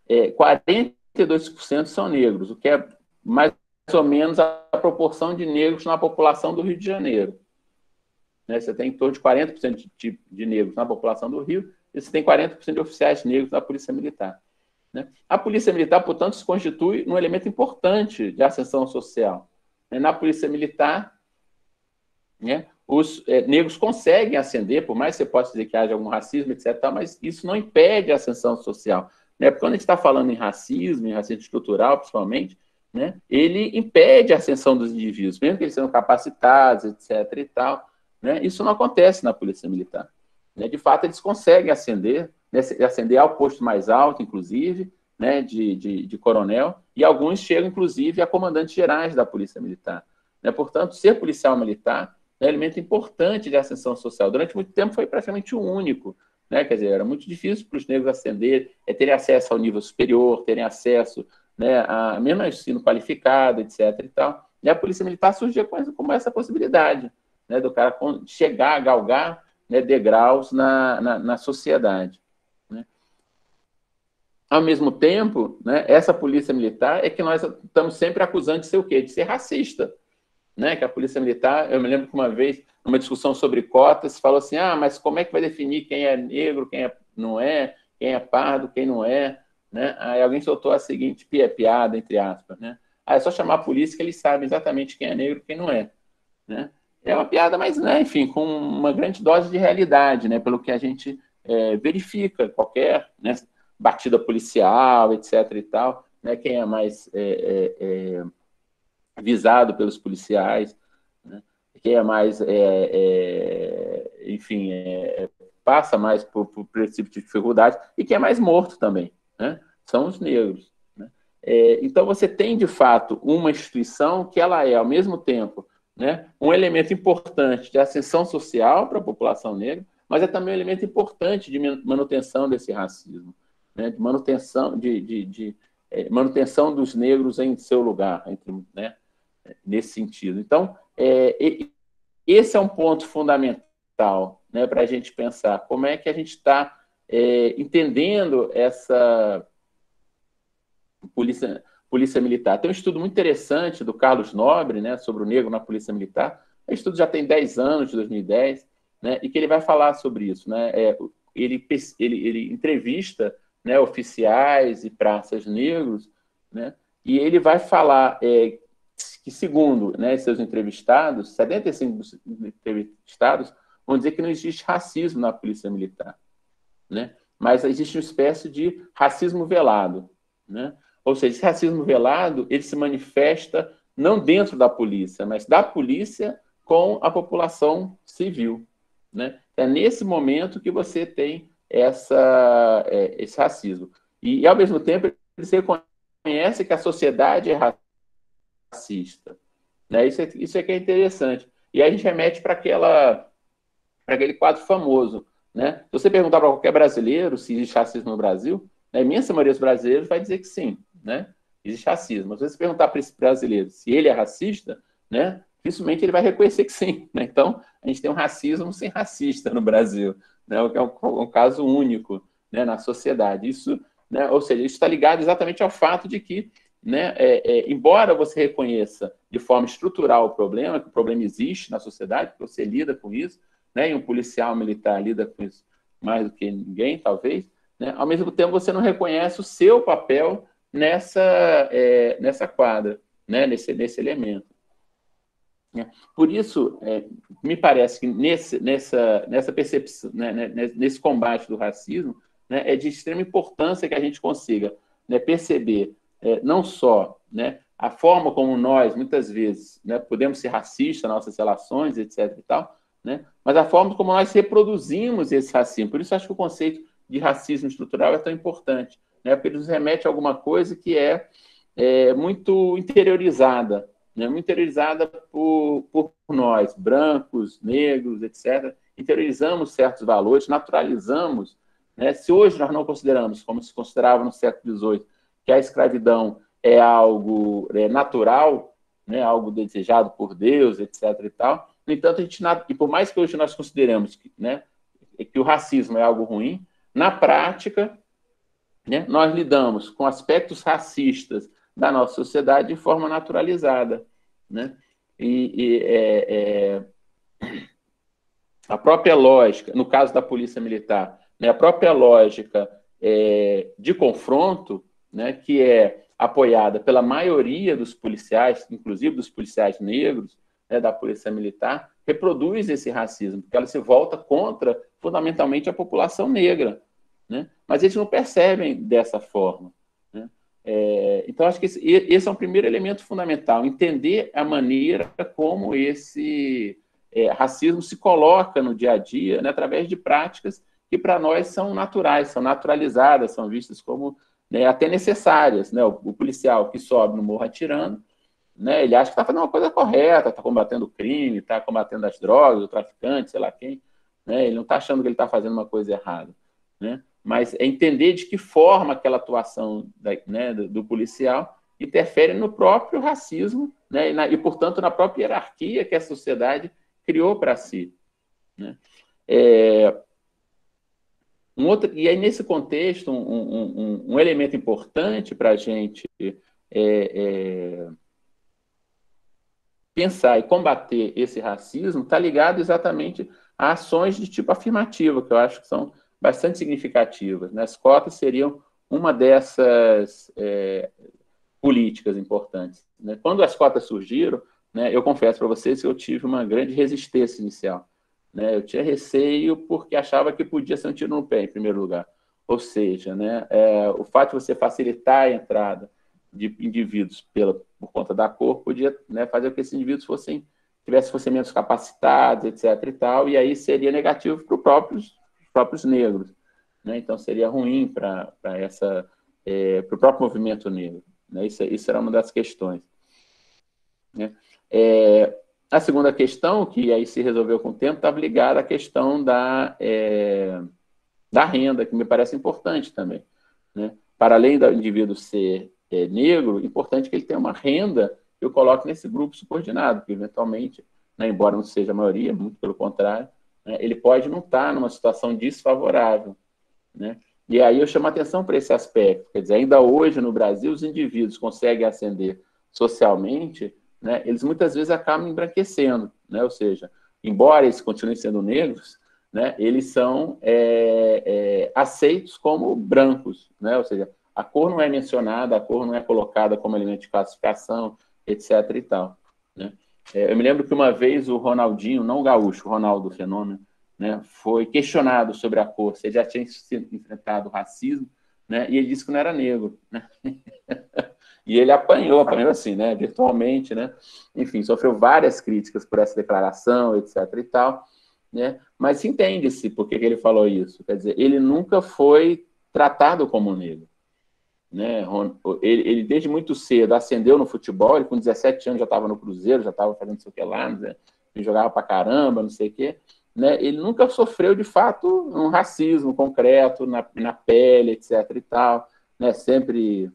42% são negros, o que é mais ou menos a proporção de negros na população do Rio de Janeiro. Né? Você tem em torno de 40% de negros na população do Rio, e você tem 40% de oficiais negros na Polícia Militar. Né? A Polícia Militar, portanto, se constitui um elemento importante de ascensão social. Na Polícia Militar, né, os negros conseguem ascender, por mais que você possa dizer que haja algum racismo, etc., mas isso não impede a ascensão social. Né? Porque quando a gente está falando em racismo estrutural, principalmente, né, ele impede a ascensão dos indivíduos, mesmo que eles sejam capacitados, etc. e tal. Né? Isso não acontece na Polícia Militar. Né? De fato, eles conseguem ascender, né, ascender ao posto mais alto, inclusive, né, de coronel, e alguns chegam, inclusive, a comandantes gerais da Polícia Militar. Né? Portanto, ser policial militar é um elemento importante de ascensão social. Durante muito tempo foi praticamente o único. Né? Quer dizer, era muito difícil para os negros ascenderem, terem acesso ao nível superior, terem acesso, né, a mesmo ensino qualificado, etc. e tal. E a Polícia Militar surgia como essa possibilidade, né, do cara chegar a galgar, né, degraus na sociedade. Né? Ao mesmo tempo, né, essa Polícia Militar é que nós estamos sempre acusando de ser o quê? De ser racista. Né, que a Polícia Militar, eu me lembro que uma vez, numa discussão sobre cotas, se falou assim, mas como é que vai definir quem é negro, quem não é, quem é pardo, quem não é, né? Aí alguém soltou a seguinte piada, entre aspas, né? É só chamar a polícia que eles sabem exatamente quem é negro e quem não é, né? É uma piada, mas, né, enfim, com uma grande dose de realidade, né? Pelo que a gente verifica, qualquer, né, batida policial, etc. e tal, né? Quem é mais visado pelos policiais, né? Quem é mais, enfim, passa mais por esse tipo de dificuldade, e quem é mais morto também, né? São os negros, né? Então, você tem, de fato, uma instituição que ela é, ao mesmo tempo, né, um elemento importante de ascensão social para a população negra, mas é também um elemento importante de manutenção desse racismo, né, de manutenção, manutenção dos negros em seu lugar, né, nesse sentido. Então, esse é um ponto fundamental, né, para a gente pensar como é que a gente está entendendo essa polícia militar. Tem um estudo muito interessante do Carlos Nobre, né, sobre o negro na polícia militar. O estudo já tem 10 anos, de 2010, né, e que ele vai falar sobre isso, né? Ele entrevista, né, oficiais e praças negros, né, e ele vai falar que, segundo, né, seus entrevistados, 75 dos entrevistados vão dizer que não existe racismo na polícia militar, né? Mas existe uma espécie de racismo velado, né? Ou seja, esse racismo velado, ele se manifesta não dentro da polícia, mas da polícia com a população civil, né? É nesse momento que você tem esse racismo. E, ao mesmo tempo, ele reconhece que a sociedade é racista, né? Isso é que é interessante. E aí a gente remete para aquele quadro famoso, né? Se você perguntar para qualquer brasileiro se existe racismo no Brasil, a imensa maioria dos brasileiros vai dizer que sim, né? Existe racismo. Se você perguntar para esse brasileiro se ele é racista, né? Dificilmente ele vai reconhecer que sim, né? Então, a gente tem um racismo sem racista no Brasil, né? O que é um caso único, né, na sociedade. Isso, né? Ou seja, isso está ligado exatamente ao fato de que, né, embora você reconheça de forma estrutural o problema, que o problema existe na sociedade, que você lida com isso, né, e um policial militar lida com isso mais do que ninguém, talvez, né, ao mesmo tempo você não reconhece o seu papel nessa quadra, né, nesse elemento. Por isso, me parece que nessa percepção, né, nesse combate do racismo, né, é de extrema importância que a gente consiga, né, perceber não só, né, a forma como nós, muitas vezes, né, podemos ser racistas nas nossas relações, etc. e tal, né, mas a forma como nós reproduzimos esse racismo. Por isso, acho que o conceito de racismo estrutural é tão importante, né, porque ele nos remete a alguma coisa que é muito interiorizada, né, muito interiorizada por nós, brancos, negros, etc. Interiorizamos certos valores, naturalizamos, né? Se hoje nós não consideramos, como se considerava no século XVIII, que a escravidão é algo natural, né, algo desejado por Deus, etc. e tal, no entanto, e por mais que hoje nós consideremos né, que o racismo é algo ruim, na prática, né, nós lidamos com aspectos racistas da nossa sociedade de forma naturalizada, né? A própria lógica, no caso da polícia militar, né, a própria lógica de confronto, né, que é apoiada pela maioria dos policiais, inclusive dos policiais negros, né, da polícia militar, reproduz esse racismo, porque ela se volta contra, fundamentalmente, a população negra, né? Mas eles não percebem dessa forma, né? Então, acho que esse é um primeiro elemento fundamental, entender a maneira como esse racismo se coloca no dia a dia, né, através de práticas que para nós são naturais, são naturalizadas, são vistas como, né, até necessárias, né? O policial que sobe no morro atirando, né, ele acha que está fazendo uma coisa correta, está combatendo o crime, está combatendo as drogas, o traficante, sei lá quem, né? Ele não está achando que ele está fazendo uma coisa errada, né? Mas é entender de que forma aquela atuação né, do policial interfere no próprio racismo, né, e, portanto, na própria hierarquia que a sociedade criou para si, né? E aí, nesse contexto, um elemento importante para a gente pensar e combater esse racismo está ligado exatamente a ações de tipo afirmativo, que eu acho que são bastante significativas, né? As cotas seriam uma dessas políticas importantes, né? Quando as cotas surgiram, né, eu confesso para vocês que eu tive uma grande resistência inicial, né? Eu tinha receio porque achava que podia ser um tiro no pé, em primeiro lugar. Ou seja, né, o fato de você facilitar a entrada de indivíduos por conta da cor podia, né, fazer com que esses indivíduos fossem menos capacitados, etc. e tal, e aí seria negativo para os próprios negros, né? Então seria ruim para o próprio movimento negro, né? Isso era uma das questões, né? A segunda questão, que aí se resolveu com o tempo, estava ligada à questão da renda, que me parece importante também, né? Para além do indivíduo ser negro, é importante que ele tenha uma renda que eu coloque nesse grupo subordinado, que eventualmente, né, embora não seja a maioria, muito pelo contrário, né, ele pode não estar numa situação desfavorável, né? E aí eu chamo a atenção para esse aspecto, quer dizer, ainda hoje no Brasil os indivíduos conseguem ascender socialmente, né, eles muitas vezes acabam embranquecendo, né? Ou seja, embora eles continuem sendo negros, né, eles são aceitos como brancos, né? Ou seja, a cor não é mencionada, a cor não é colocada como elemento de classificação, etc. e tal, né? Eu me lembro que uma vez o Ronaldinho, não o Gaúcho, o Ronaldo Fenômeno, né, foi questionado sobre a cor, se ele já tinha enfrentado racismo, né, e ele disse que não era negro, né? E ele apanhou assim, né, virtualmente, né? Enfim, sofreu várias críticas por essa declaração, etc. e tal, né? Mas entende-se por que ele falou isso. Quer dizer, ele nunca foi tratado como negro, né? Ele desde muito cedo ascendeu no futebol, ele com 17 anos já estava no Cruzeiro, já estava fazendo não sei o que lá, né? Ele jogava pra caramba, não sei o quê, né? Ele nunca sofreu, de fato, um racismo concreto na pele, etc. e tal, né? Sempre...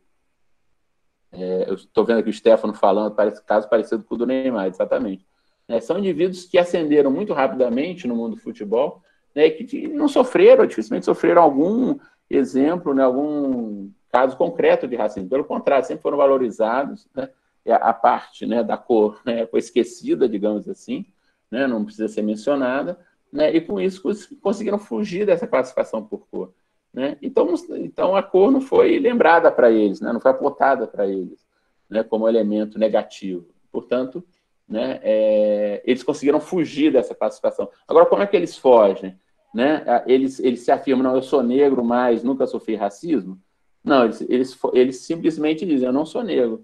eu estou vendo aqui o Stefano falando, parece caso parecido com o do Neymar, exatamente. São indivíduos que ascenderam muito rapidamente no mundo do futebol, né, que não sofreram, dificilmente sofreram algum exemplo, né, algum caso concreto de racismo. Pelo contrário, sempre foram valorizados, né, a parte, né, da cor, né, foi esquecida, digamos assim, né, não precisa ser mencionada, né, e com isso conseguiram fugir dessa classificação por cor, né? Então a cor não foi lembrada para eles, né, não foi apontada para eles, né, como elemento negativo. Portanto, né, eles conseguiram fugir dessa classificação. Agora, como é que eles fogem? Né? Eles se afirmam, não, eu sou negro, mas nunca sofri racismo? Não, eles simplesmente dizem, eu não sou negro.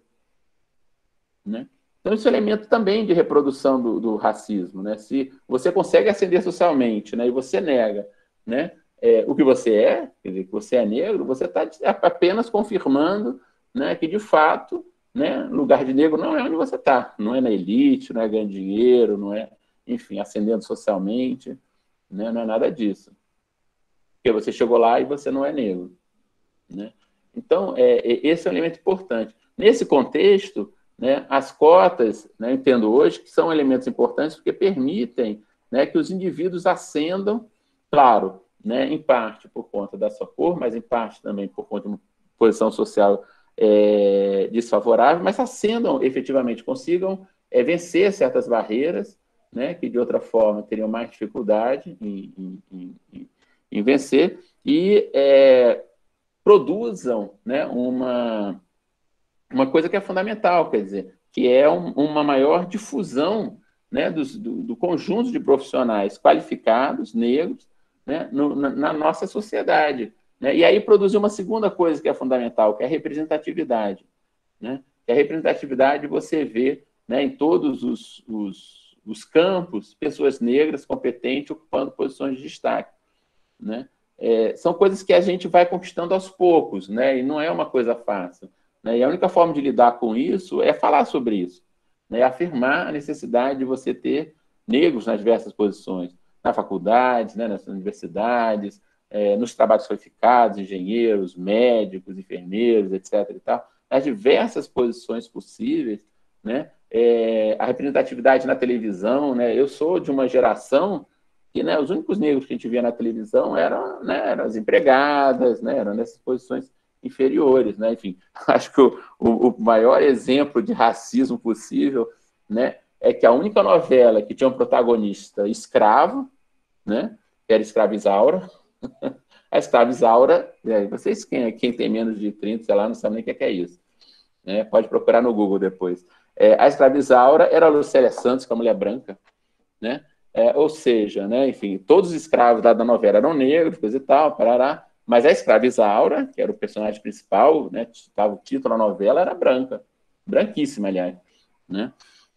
Né? Então, isso é elemento também de reprodução do racismo. Né? Se você consegue ascender socialmente, né, e você nega, né, o que você é, quer dizer, que você é negro, você está apenas confirmando, né, que, de fato, né, lugar de negro não é onde você está. Não é na elite, não é ganhando dinheiro, não é, enfim, ascendendo socialmente, né, não é nada disso. Porque você chegou lá e você não é negro. Né? Então, esse é um elemento importante. Nesse contexto, né, as cotas, né, entendo hoje, que são elementos importantes porque permitem, né, que os indivíduos ascendam, claro, né, em parte por conta da sua cor, mas em parte também por conta de uma posição social desfavorável, mas ascendam efetivamente, consigam vencer certas barreiras, né, que de outra forma teriam mais dificuldade em vencer, e produzam, né, uma coisa que é fundamental, quer dizer, que é uma maior difusão, né, do conjunto de profissionais qualificados, negros, né, na nossa sociedade. Né? E aí produzir uma segunda coisa que é fundamental, que é a representatividade. Né? E a representatividade você vê, né, em todos os campos, pessoas negras competentes ocupando posições de destaque. Né? São coisas que a gente vai conquistando aos poucos, né? E não é uma coisa fácil. Né? E a única forma de lidar com isso é falar sobre isso, né? Afirmar a necessidade de você ter negros nas diversas posições, na faculdade, né? Nas universidades, nos trabalhos qualificados, engenheiros, médicos, enfermeiros, etc. e tal, nas diversas posições possíveis, né? A representatividade na televisão, né? Eu sou de uma geração que, né, os únicos negros que a gente via na televisão eram, né, eram as empregadas, né, eram nessas posições inferiores. Né? Enfim, acho que o maior exemplo de racismo possível, né, é que a única novela que tinha um protagonista escravo, né, que era Escrava Isaura, A escrava Isaura, vocês, quem tem menos de 30, sei lá, não sabe nem o que é isso. Né? Pode procurar no Google depois. A escrava Isaura era a Lucélia Santos, com a mulher branca, né? Ou seja, né, enfim, todos os escravos da novela eram negros, coisa e tal, parará, mas a escrava Isaura, que era o personagem principal, né, o título da novela, era branca, branquíssima, aliás. Né?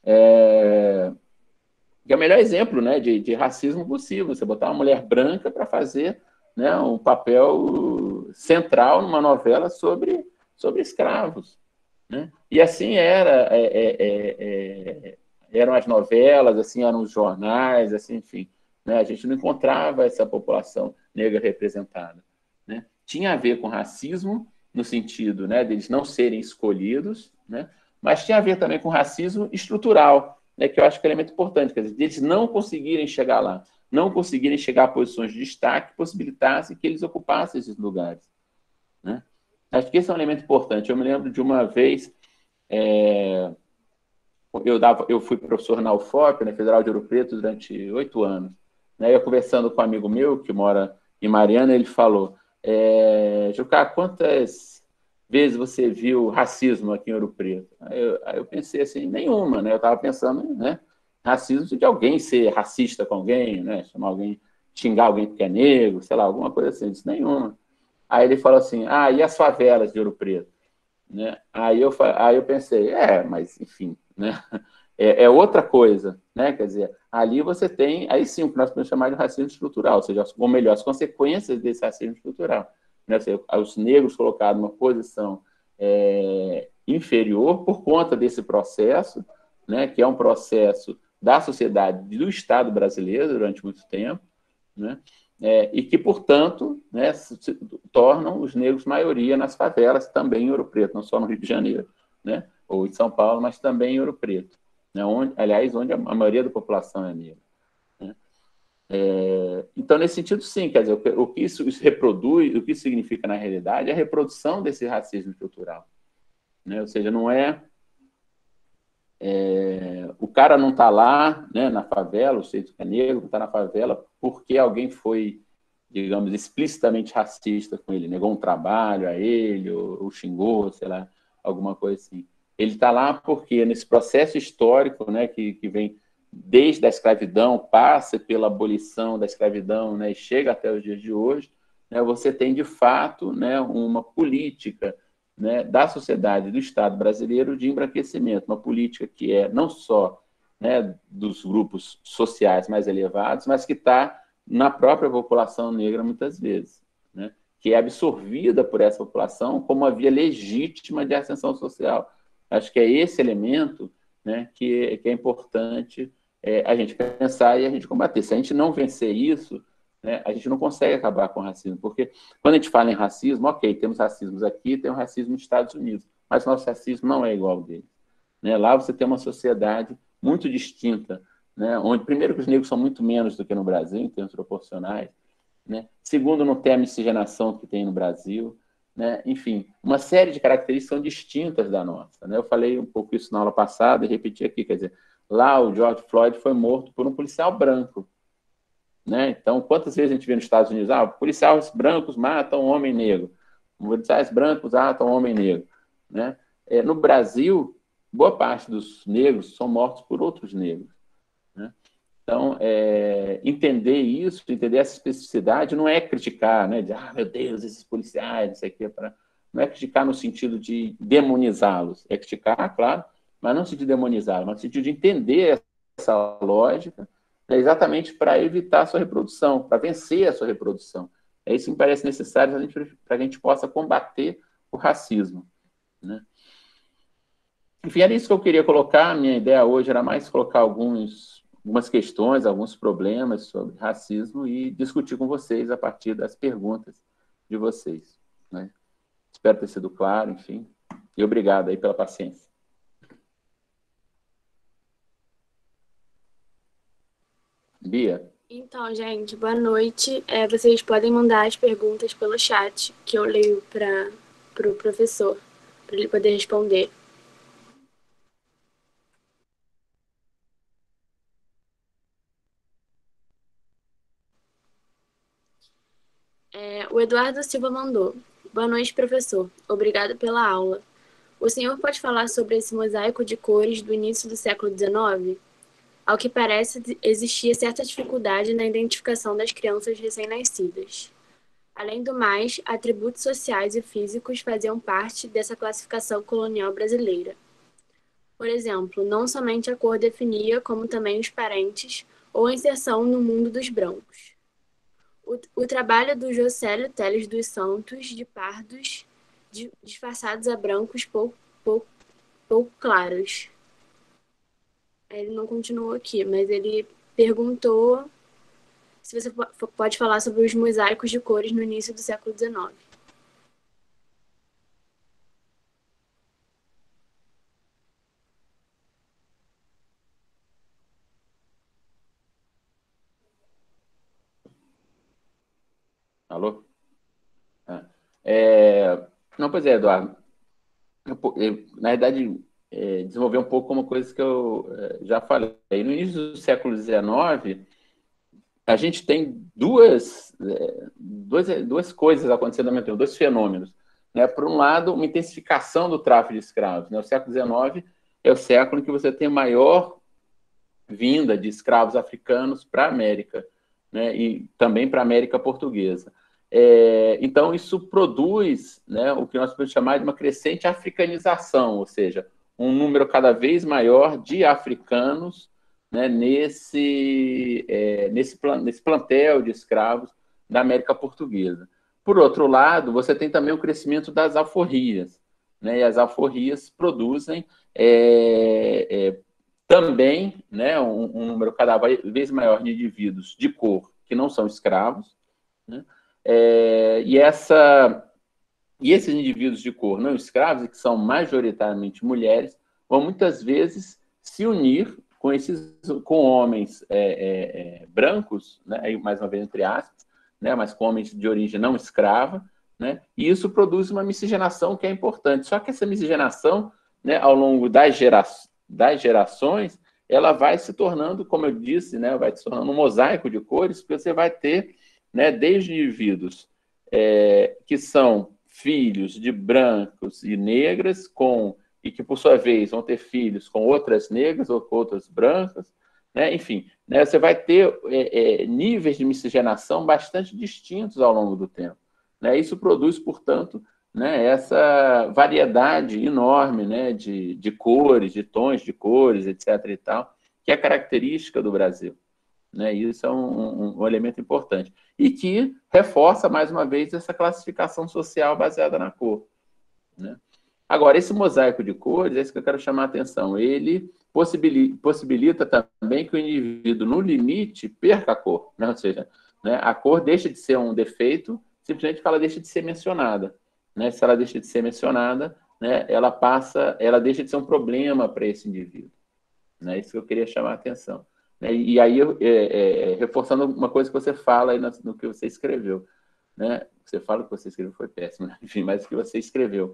Que é o melhor exemplo, né, de racismo possível, você botar uma mulher branca para fazer, né, um papel central numa novela sobre escravos. Né? E assim eram as novelas, assim eram os jornais, assim, enfim. Né? A gente não encontrava essa população negra representada. Né? Tinha a ver com racismo, no sentido, né, deles não serem escolhidos, né? Mas tinha a ver também com racismo estrutural, né, que eu acho que é um elemento importante, quer dizer, deles não conseguirem chegar lá, não conseguirem chegar a posições de destaque que possibilitassem que eles ocupassem esses lugares. Né? Acho que esse é um elemento importante. Eu me lembro de uma vez, eu fui professor na UFOP, na Federal de Ouro Preto, durante 8 anos. Né? Eu conversando com um amigo meu, que mora em Mariana, ele falou, Jucá, quantas vezes você viu racismo aqui em Ouro Preto? Aí eu pensei assim, nenhuma, né? Eu estava pensando, né? Racismo de alguém ser racista com alguém, né? Chamar alguém, xingar alguém porque é negro, sei lá, alguma coisa assim. Eu disse, nenhuma. Aí ele falou assim, e as favelas de Ouro Preto? Né? Aí eu pensei, mas enfim, né? Outra coisa, né? Quer dizer, ali você tem, aí sim, o que nós podemos chamar de racismo estrutural, ou seja, ou melhor, as consequências desse racismo estrutural. Né? Ou seja, os negros colocados numa posição inferior por conta desse processo, né? Que é um processo da sociedade, do Estado brasileiro durante muito tempo, né? E que, portanto, né, se tornam os negros maioria nas favelas, também em Ouro Preto, não só no Rio de Janeiro, né, ou em São Paulo, mas também em Ouro Preto, né, onde a maioria da população é negra. Né? Então, nesse sentido, sim, quer dizer, o que isso reproduz, o que isso significa na realidade é a reprodução desse racismo estrutural. Né? Ou seja, não o cara não está lá, né, na favela, o sujeito que é negro está na favela porque alguém foi, digamos, explicitamente racista com ele, negou um trabalho a ele, ou xingou, sei lá, alguma coisa assim. Ele está lá porque, nesse processo histórico, né, que vem desde a escravidão, passa pela abolição da escravidão, né, e chega até os dias de hoje, né, você tem, de fato, né, uma política, né, da sociedade do Estado brasileiro de embranquecimento, uma política que é não só, né, dos grupos sociais mais elevados, mas que está na própria população negra muitas vezes, né, que é absorvida por essa população como uma via legítima de ascensão social. Acho que é esse elemento, né, que é importante a gente pensar e a gente combater. Se a gente não vencer isso, né, a gente não consegue acabar com o racismo, porque quando a gente fala em racismo, ok, temos racismos aqui, tem o racismo nos Estados Unidos, mas o nosso racismo não é igual ao dele. Né? Lá você tem uma sociedade muito distinta, né? Onde, primeiro, que os negros são muito menos do que no Brasil, em termos proporcionais, né? Segundo, não tem a miscigenação que tem no Brasil, né? Enfim, uma série de características são distintas da nossa. Né? Eu falei um pouco isso na aula passada e repeti aqui, quer dizer, lá o George Floyd foi morto por um policial branco. Né? Então, quantas vezes a gente vê nos Estados Unidos, policiais brancos matam um homem negro, policiais brancos matam um homem negro. Né? No Brasil, boa parte dos negros são mortos por outros negros. Né? Então, entender isso, entender essa especificidade, não é criticar, né? De, meu Deus, esses policiais, isso aqui não é criticar no sentido de demonizá-los, é criticar, claro, mas não no sentido de demonizá-los, mas no sentido de entender essa lógica, né, exatamente para evitar a sua reprodução, para vencer a sua reprodução. É isso que me parece necessário para a gente possa combater o racismo. Né? Enfim, era isso que eu queria colocar. Minha ideia hoje era mais colocar algumas questões, alguns problemas sobre racismo e discutir com vocês a partir das perguntas de vocês. Né? Espero ter sido claro, enfim. E obrigado aí pela paciência. Bia? Então, gente, boa noite. Vocês podem mandar as perguntas pelo chat, que eu leio para o professor, para ele poder responder. O Eduardo Silva mandou. Boa noite, professor. Obrigado pela aula. O senhor pode falar sobre esse mosaico de cores do início do século XIX? Ao que parece, existia certa dificuldade na identificação das crianças recém-nascidas. Além do mais, atributos sociais e físicos faziam parte dessa classificação colonial brasileira. Por exemplo, não somente a cor definia, como também os parentes ou a inserção no mundo dos brancos. O trabalho do Jocélio Teles dos Santos, de pardos disfarçados a brancos pouco claros. Ele não continuou aqui, mas ele perguntou se você pode falar sobre os mosaicos de cores no início do século XIX. Alô? Não, pois é, Eduardo. Na verdade, desenvolver um pouco uma coisa que eu já falei. No início do século XIX, a gente tem duas coisas acontecendo ao mesmo tempo, dois fenômenos. Né? Por um lado, uma intensificação do tráfico de escravos. Né? O século XIX é o século em que você tem maior vinda de escravos africanos para a América, né? E também para a América portuguesa. Então, isso produz, né, o que nós podemos chamar de uma crescente africanização, ou seja, um número cada vez maior de africanos, né, nesse plantel de escravos da América portuguesa. Por outro lado, você tem também o crescimento das alforrias, né, e as alforrias produzem também, né, um número cada vez maior de indivíduos de cor que não são escravos, né, e esses indivíduos de cor não escravos, que são majoritariamente mulheres, vão muitas vezes se unir com homens brancos, né, mais uma vez entre aspas, né, mas com homens de origem não escrava, né, e isso produz uma miscigenação que é importante. Só que essa miscigenação, né, ao longo das gerações, ela vai se tornando, como eu disse, né, vai se tornando um mosaico de cores, porque você vai ter, né, desde indivíduos que são filhos de brancos e negras, e que, por sua vez, vão ter filhos com outras negras ou com outras brancas, né? Enfim, né, você vai ter níveis de miscigenação bastante distintos ao longo do tempo. Né? Isso produz, portanto, né, essa variedade enorme, né, de cores, de tons de cores, etc. e tal, que é característica do Brasil. Né? Isso é um elemento importante. E que reforça, mais uma vez, essa classificação social baseada na cor. Né? Agora, esse mosaico de cores, é isso que eu quero chamar a atenção, ele possibilita também que o indivíduo, no limite, perca a cor. Né? Ou seja, né, a cor deixa de ser um defeito, simplesmente porque ela deixa de ser mencionada. Né? Se ela deixa de ser mencionada, né, ela deixa de ser um problema para esse indivíduo. Né? Isso que eu queria chamar a atenção. E aí, reforçando uma coisa que você fala aí no que você escreveu. Né? Você fala que você escreveu foi péssimo, né? Enfim, mas o que você escreveu.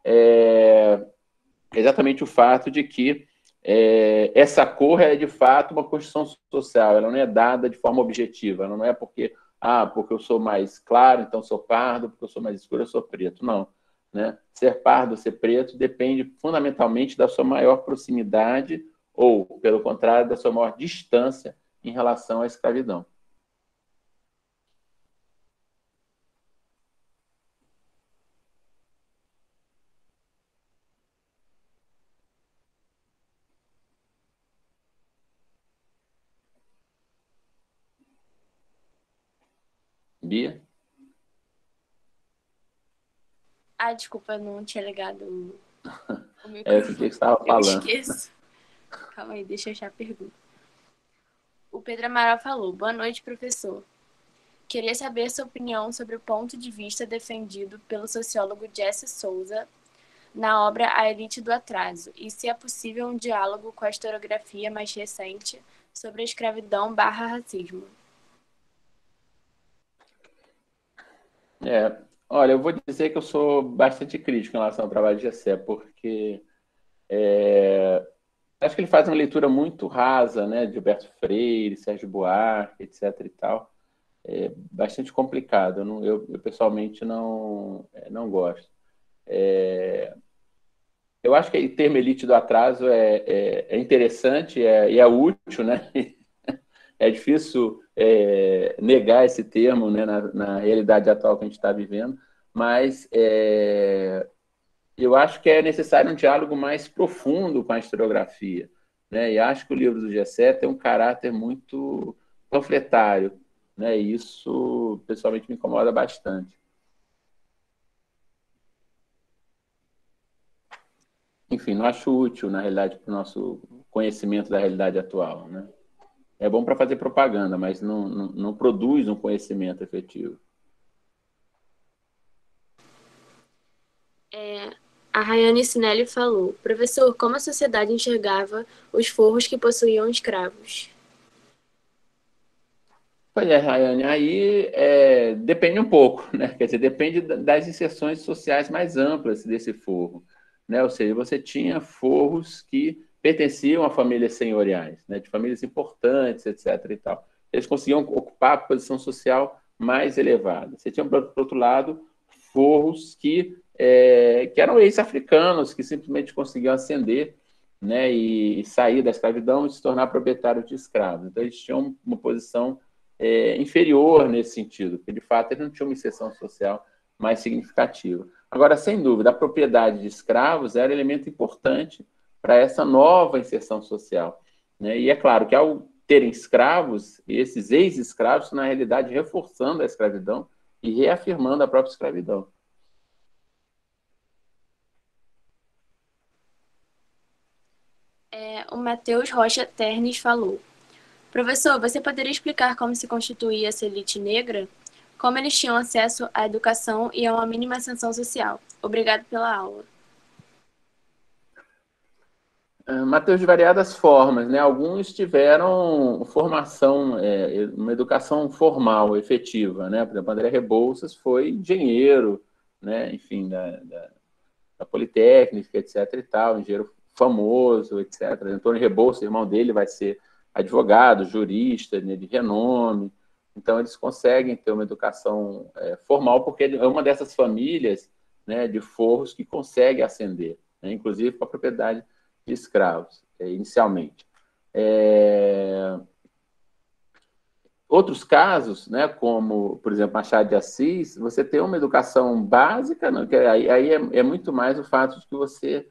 Exatamente o fato de que essa cor é, de fato, uma construção social, ela não é dada de forma objetiva, ela não é porque eu sou mais claro, então sou pardo, porque eu sou mais escuro, eu sou preto. Não. Né? Ser pardo ou ser preto depende fundamentalmente da sua maior proximidade ou, pelo contrário, da sua maior distância em relação à escravidão. Bia? Desculpa, eu não tinha ligado o microfone. Eu senti que você estava falando. Eu esqueço. Calma aí, deixa eu achar a pergunta. O Pedro Amaral falou, boa noite, professor. Queria saber sua opinião sobre o ponto de vista defendido pelo sociólogo Jesse Souza na obra A Elite do Atraso, e se é possível um diálogo com a historiografia mais recente sobre a escravidão/racismo. Olha, eu vou dizer que eu sou bastante crítico em relação ao trabalho de Jessé, porque acho que ele faz uma leitura muito rasa, né, de Gilberto Freire, Sérgio Buarque, etc. e tal. bastante complicado. Eu pessoalmente não gosto. Eu acho que o termo elite do atraso é interessante e é útil, né? É difícil negar esse termo, né, na realidade atual que a gente está vivendo, mas eu acho que é necessário um diálogo mais profundo com a historiografia, né? E acho que o livro do Gessé tem um caráter muito panfletário, né? E isso, pessoalmente, me incomoda bastante. Enfim, não acho útil, na realidade, para o nosso conhecimento da realidade atual, né? É bom para fazer propaganda, mas não produz um conhecimento efetivo. A Rayane Sinelli falou: professor, como a sociedade enxergava os forros que possuíam escravos? Pois é, Rayane, aí depende um pouco, né? Quer dizer, depende das inserções sociais mais amplas desse forro, né? Ou seja, você tinha forros que pertenciam a famílias senhoriais, né? De famílias importantes, etc. e tal. Eles conseguiam ocupar a posição social mais elevada. Você tinha, por outro lado, forros que eram ex-africanos, que simplesmente conseguiam ascender, né? E sair da escravidão e se tornar proprietários de escravos. Então, eles tinham uma posição inferior nesse sentido, porque de fato ele não tinha uma inserção social mais significativa. Agora, sem dúvida, a propriedade de escravos era um elemento importante para essa nova inserção social, né? E é claro que ao terem escravos, esses ex-escravos, na realidade, reforçando a escravidão e reafirmando a própria escravidão. O Matheus Rocha Ternes falou: professor, você poderia explicar como se constituía essa elite negra? Como eles tinham acesso à educação e a uma mínima ascensão social? Obrigado pela aula. Mateus, de variadas formas, né? Alguns tiveram formação, uma educação formal, efetiva, né? Por exemplo, André Rebouças foi engenheiro, né? Enfim, da Politécnica, etc. e tal, engenheiro famoso, etc. Antônio Rebouças, irmão dele, vai ser advogado, jurista, né, de renome. Então, eles conseguem ter uma educação formal, porque é uma dessas famílias, né, de forros que consegue ascender, né? Inclusive com a propriedade de escravos, inicialmente. Outros casos, né, como, por exemplo, Machado de Assis, você tem uma educação básica, né, que aí é muito mais o fato de que você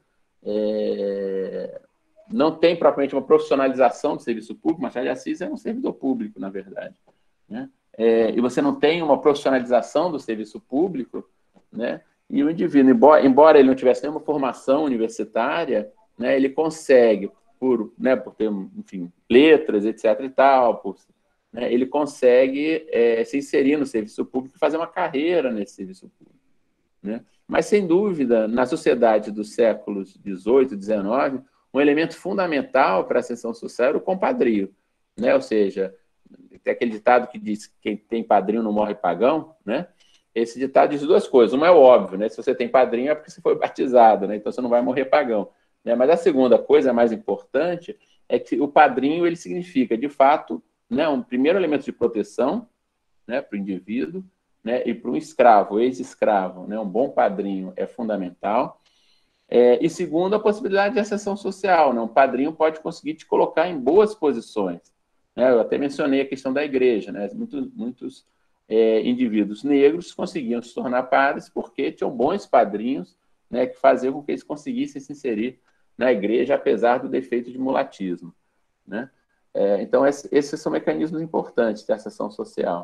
não tem propriamente uma profissionalização do serviço público. Machado de Assis é um servidor público, na verdade, né? E você não tem uma profissionalização do serviço público, né? E o indivíduo, embora ele não tivesse nenhuma formação universitária, né, ele consegue, por ter, enfim, letras, etc. e tal, né, ele consegue se inserir no serviço público e fazer uma carreira nesse serviço público, né? Mas, sem dúvida, na sociedade dos séculos XVIII, XIX, um elemento fundamental para a ascensão social era o compadrio, né? Ou seja, tem aquele ditado que diz que quem tem padrinho não morre pagão, né? Esse ditado diz duas coisas. Uma é óbvio, né? Se você tem padrinho é porque você foi batizado, né? Então você não vai morrer pagão, né? Mas a segunda coisa, a mais importante, é que o padrinho ele significa, de fato, né, um primeiro elemento de proteção, né, para o indivíduo, né, e para um escravo, ex-escravo, né, um bom padrinho é fundamental. E segundo, a possibilidade de ascensão social, né? Um padrinho pode conseguir te colocar em boas posições, né? Eu até mencionei a questão da igreja, né? Muitos indivíduos negros conseguiam se tornar padres porque tinham bons padrinhos, né, que faziam com que eles conseguissem se inserir na igreja, apesar do defeito de mulatismo, né? Então, esses são mecanismos importantes de ascensão social.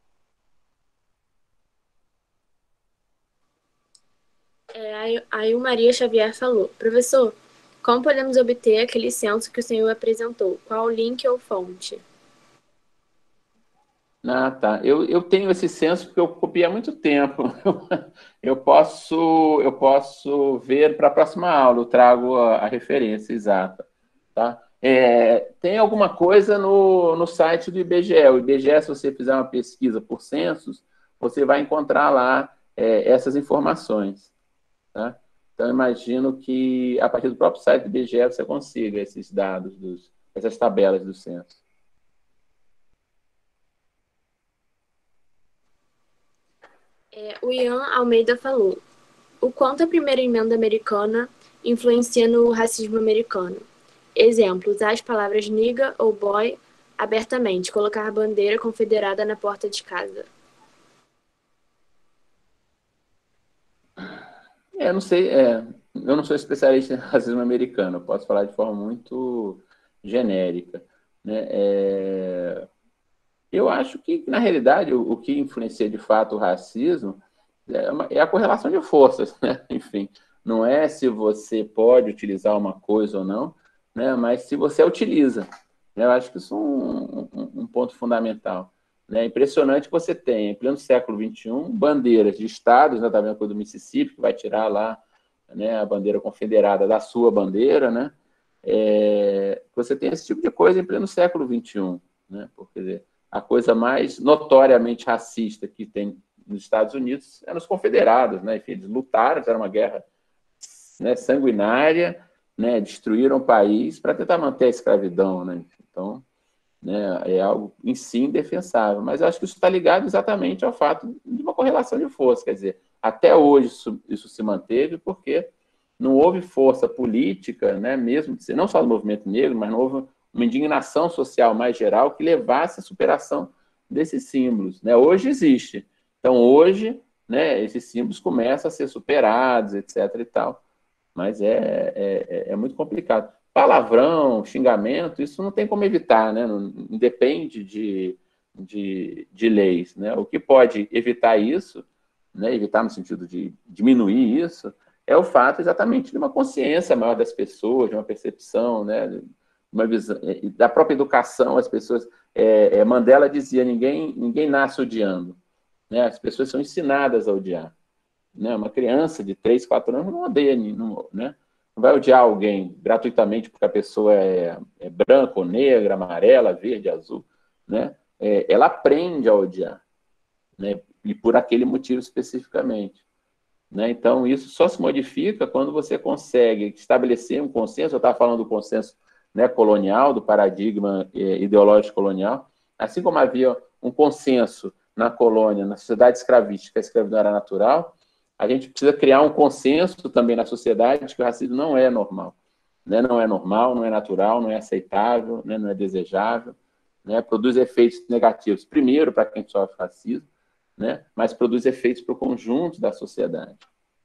Aí o Maria Xavier falou: professor, como podemos obter aquele censo que o senhor apresentou? Qual o link ou fonte? Ah, tá. Eu tenho esse censo porque eu copiei há muito tempo. Eu posso ver para a próxima aula, eu trago a referência exata. Tá? Tem alguma coisa no site do IBGE. O IBGE, se você fizer uma pesquisa por censos, você vai encontrar lá essas informações. Tá? Então, imagino que a partir do próprio site do IBGE você consiga esses dados, essas tabelas do censo. O Ian Almeida falou: o quanto a primeira emenda americana influencia no racismo americano? Exemplo, usar as palavras nigga ou boy abertamente, colocar a bandeira confederada na porta de casa. Eu não sei, eu não sou especialista em racismo americano, eu posso falar de forma muito genérica, né? Eu acho que, na realidade, o que influencia de fato o racismo é a correlação de forças, né? Enfim, não é se você pode utilizar uma coisa ou não, né? Mas se você a utiliza. Eu acho que isso é um ponto fundamental. Né? É impressionante que você tem, em pleno século XXI, bandeiras de estados, né? Tá vendo a coisa do Mississippi, que vai tirar lá, né, a bandeira confederada da sua bandeira, né? Você tem esse tipo de coisa em pleno século XXI, né? Porque a coisa mais notoriamente racista que tem nos Estados Unidos é nos confederados, né? Enfim, eles lutaram, era uma guerra, né, sanguinária, né? Destruíram o país para tentar manter a escravidão, né? Então, né, é algo em si indefensável. Mas eu acho que isso está ligado exatamente ao fato de uma correlação de força. Quer dizer, até hoje isso se manteve porque não houve força política, né, mesmo não só do movimento negro, mas não houve uma indignação social mais geral que levasse à superação desses símbolos. Né? Hoje existe. Então, hoje, né, esses símbolos começam a ser superados, etc. e tal. Mas é muito complicado. Palavrão, xingamento, isso não tem como evitar, né? Não depende de leis. Né? O que pode evitar isso, né, evitar no sentido de diminuir isso, é o fato exatamente de uma consciência maior das pessoas, de uma percepção, né, uma visão, da própria educação. As pessoas, Mandela dizia, ninguém nasce odiando, né? As pessoas são ensinadas a odiar, né? Uma criança de 3, 4 anos não odeia, né? Não vai odiar alguém gratuitamente porque a pessoa é branca ou negra, amarela, verde, azul, né? Ela aprende a odiar, né? E por aquele motivo especificamente. Né? Então, isso só se modifica quando você consegue estabelecer um consenso. Eu estava falando do consenso, né, colonial, do paradigma ideológico colonial. Assim como havia um consenso na colônia, na sociedade escravista, que a escravidão era natural, a gente precisa criar um consenso também na sociedade de que o racismo não é normal. Né? Não é normal, não é natural, não é aceitável, né? Não é desejável. Né? Produz efeitos negativos, primeiro, para quem sofre racismo, né? Mas produz efeitos para o conjunto da sociedade.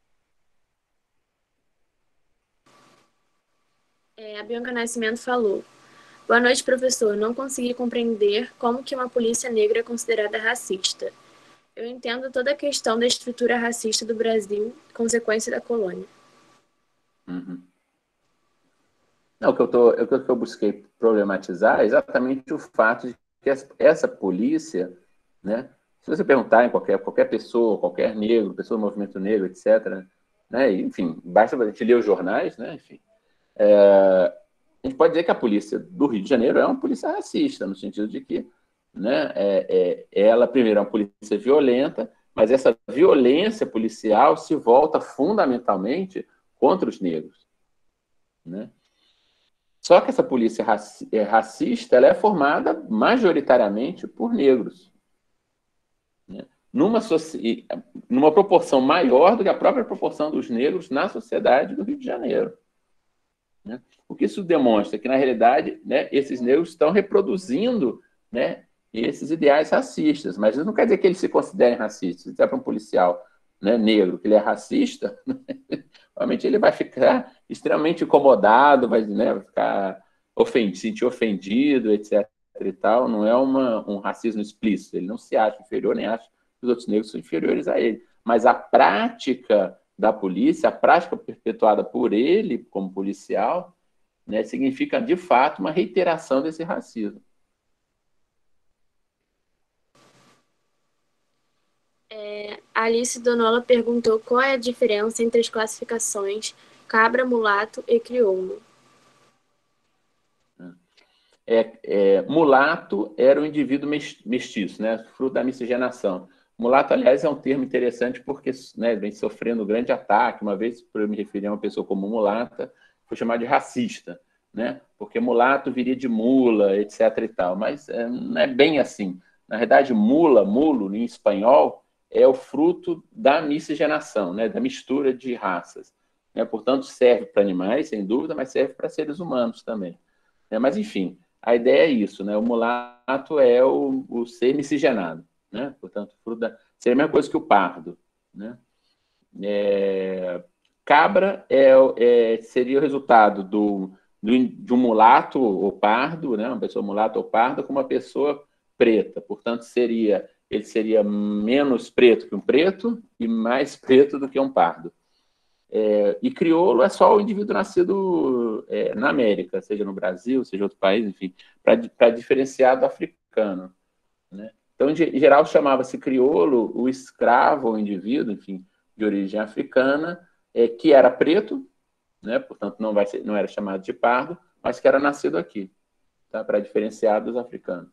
A Bianca Nascimento falou: boa noite, professor. Não consegui compreender como que uma polícia negra é considerada racista. Eu entendo toda a questão da estrutura racista do Brasil, consequência da colônia. Uhum. Não, o que eu busquei problematizar é exatamente o fato de que essa polícia, né, se você perguntar em qualquer pessoa, qualquer negro, pessoa do movimento negro, etc., né, enfim, basta a gente ler os jornais, né, enfim, a gente pode dizer que a polícia do Rio de Janeiro é uma polícia racista, no sentido de que, né, ela, primeiro, é uma polícia violenta, mas essa violência policial se volta fundamentalmente contra os negros. Né? Só que essa polícia racista ela é formada majoritariamente por negros. Né? Numa proporção maior do que a própria proporção dos negros na sociedade do Rio de Janeiro. Né? O que isso demonstra? Que, na realidade, né, esses negros estão reproduzindo, né, esses ideais racistas. Mas isso não quer dizer que eles se considerem racistas. Se disser para um policial, né, negro que ele é racista, realmente ele vai ficar extremamente incomodado, vai, né, ficar sentir ofendido, etc. E tal. Não é um racismo explícito. Ele não se acha inferior, nem acha que os outros negros são inferiores a ele. Mas a prática da polícia, a prática perpetuada por ele como policial, né, significa, de fato, uma reiteração desse racismo. Alice Donola perguntou qual é a diferença entre as classificações cabra, mulato e crioulo. Mulato era um indivíduo mestiço, né, fruto da miscigenação. Mulato, aliás, é um termo interessante porque, né, vem sofrendo um grande ataque. Uma vez, por eu me referir a uma pessoa como mulata, foi chamado de racista, né, porque mulato viria de mula, etc. e tal. Mas não é bem assim. Na verdade, mulo, em espanhol, é o fruto da miscigenação, né, da mistura de raças. Né? Portanto, serve para animais, sem dúvida, mas serve para seres humanos também. Né? Mas, enfim, a ideia é isso, né? O mulato é o ser miscigenado. Né? Portanto, seria a mesma coisa que o pardo. Né? Cabra seria o resultado de um mulato ou pardo, né? Uma pessoa mulata ou parda com uma pessoa preta. Portanto, ele seria menos preto que um preto e mais preto do que um pardo. E crioulo é só o indivíduo nascido na América, seja no Brasil, seja em outro país, enfim, para diferenciar do africano. Né? Então, em geral, chamava-se crioulo o escravo, o indivíduo, enfim, de origem africana, que era preto, né? Portanto, não era chamado de pardo, mas que era nascido aqui, tá? Para diferenciar dos africanos.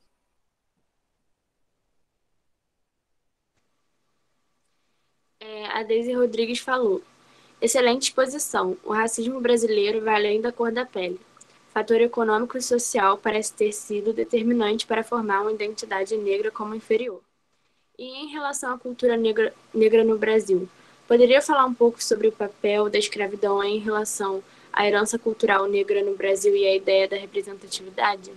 A Deise Rodrigues falou: excelente exposição. O racismo brasileiro vai além da cor da pele. Fator econômico e social parece ter sido determinante para formar uma identidade negra como inferior. E em relação à cultura negra no Brasil, poderia falar um pouco sobre o papel da escravidão em relação à herança cultural negra no Brasil e a ideia da representatividade?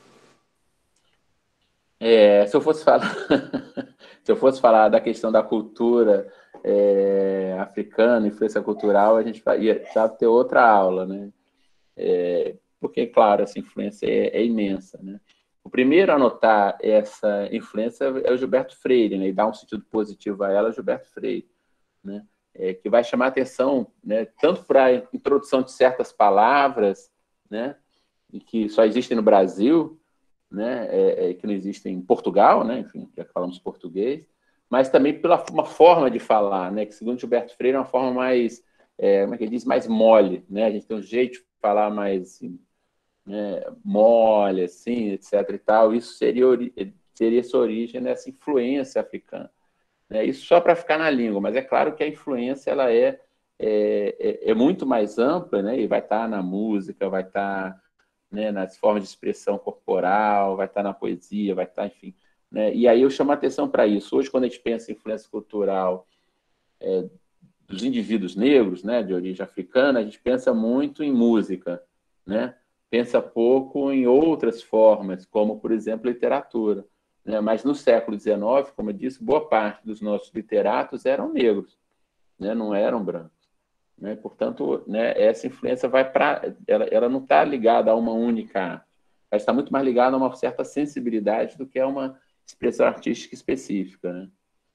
Se eu fosse falar, se eu fosse falar da questão da cultura africana, influência cultural, a gente ia ter outra aula, né? Porque, claro, essa influência é imensa, né? O primeiro a notar essa influência é o Gilberto Freire, né? E dá um sentido positivo a ela, Gilberto Freire, né? Que vai chamar atenção, né? Tanto para a introdução de certas palavras, né? E que só existem no Brasil, né? Que não existem em Portugal, né? Enfim, já que falamos português, mas também pela uma forma de falar, né? Que, segundo Gilberto Freire, é uma forma mais, como é que ele diz, mais mole, né? A gente tem um jeito de falar mais assim, né, mole, assim, etc. e tal. Isso teria sua origem nessa influência africana. Né? Isso só para ficar na língua, mas é claro que a influência ela é muito mais ampla, né? E vai estar na música, vai estar, né, nas formas de expressão corporal, vai estar na poesia, vai estar, enfim. Né? E aí eu chamo a atenção para isso. Hoje, quando a gente pensa em influência cultural dos indivíduos negros, né, de origem africana, a gente pensa muito em música, né? Pensa pouco em outras formas, como, por exemplo, literatura. Né? Mas no século XIX, como eu disse, boa parte dos nossos literatos eram negros, né? Não eram brancos. Né? Portanto, né, essa influência ela não está ligada a uma única arte, ela está muito mais ligada a uma certa sensibilidade do que a uma expressão artística específica. Né?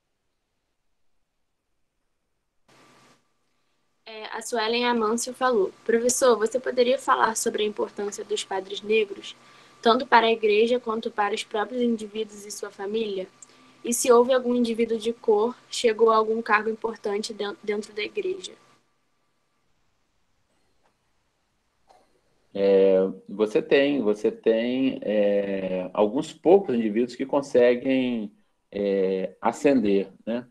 A Suelen Amâncio falou: professor, você poderia falar sobre a importância dos padres negros, tanto para a igreja quanto para os próprios indivíduos e sua família? E se houve algum indivíduo de cor, chegou a algum cargo importante dentro da igreja? Você tem alguns poucos indivíduos que conseguem ascender, né?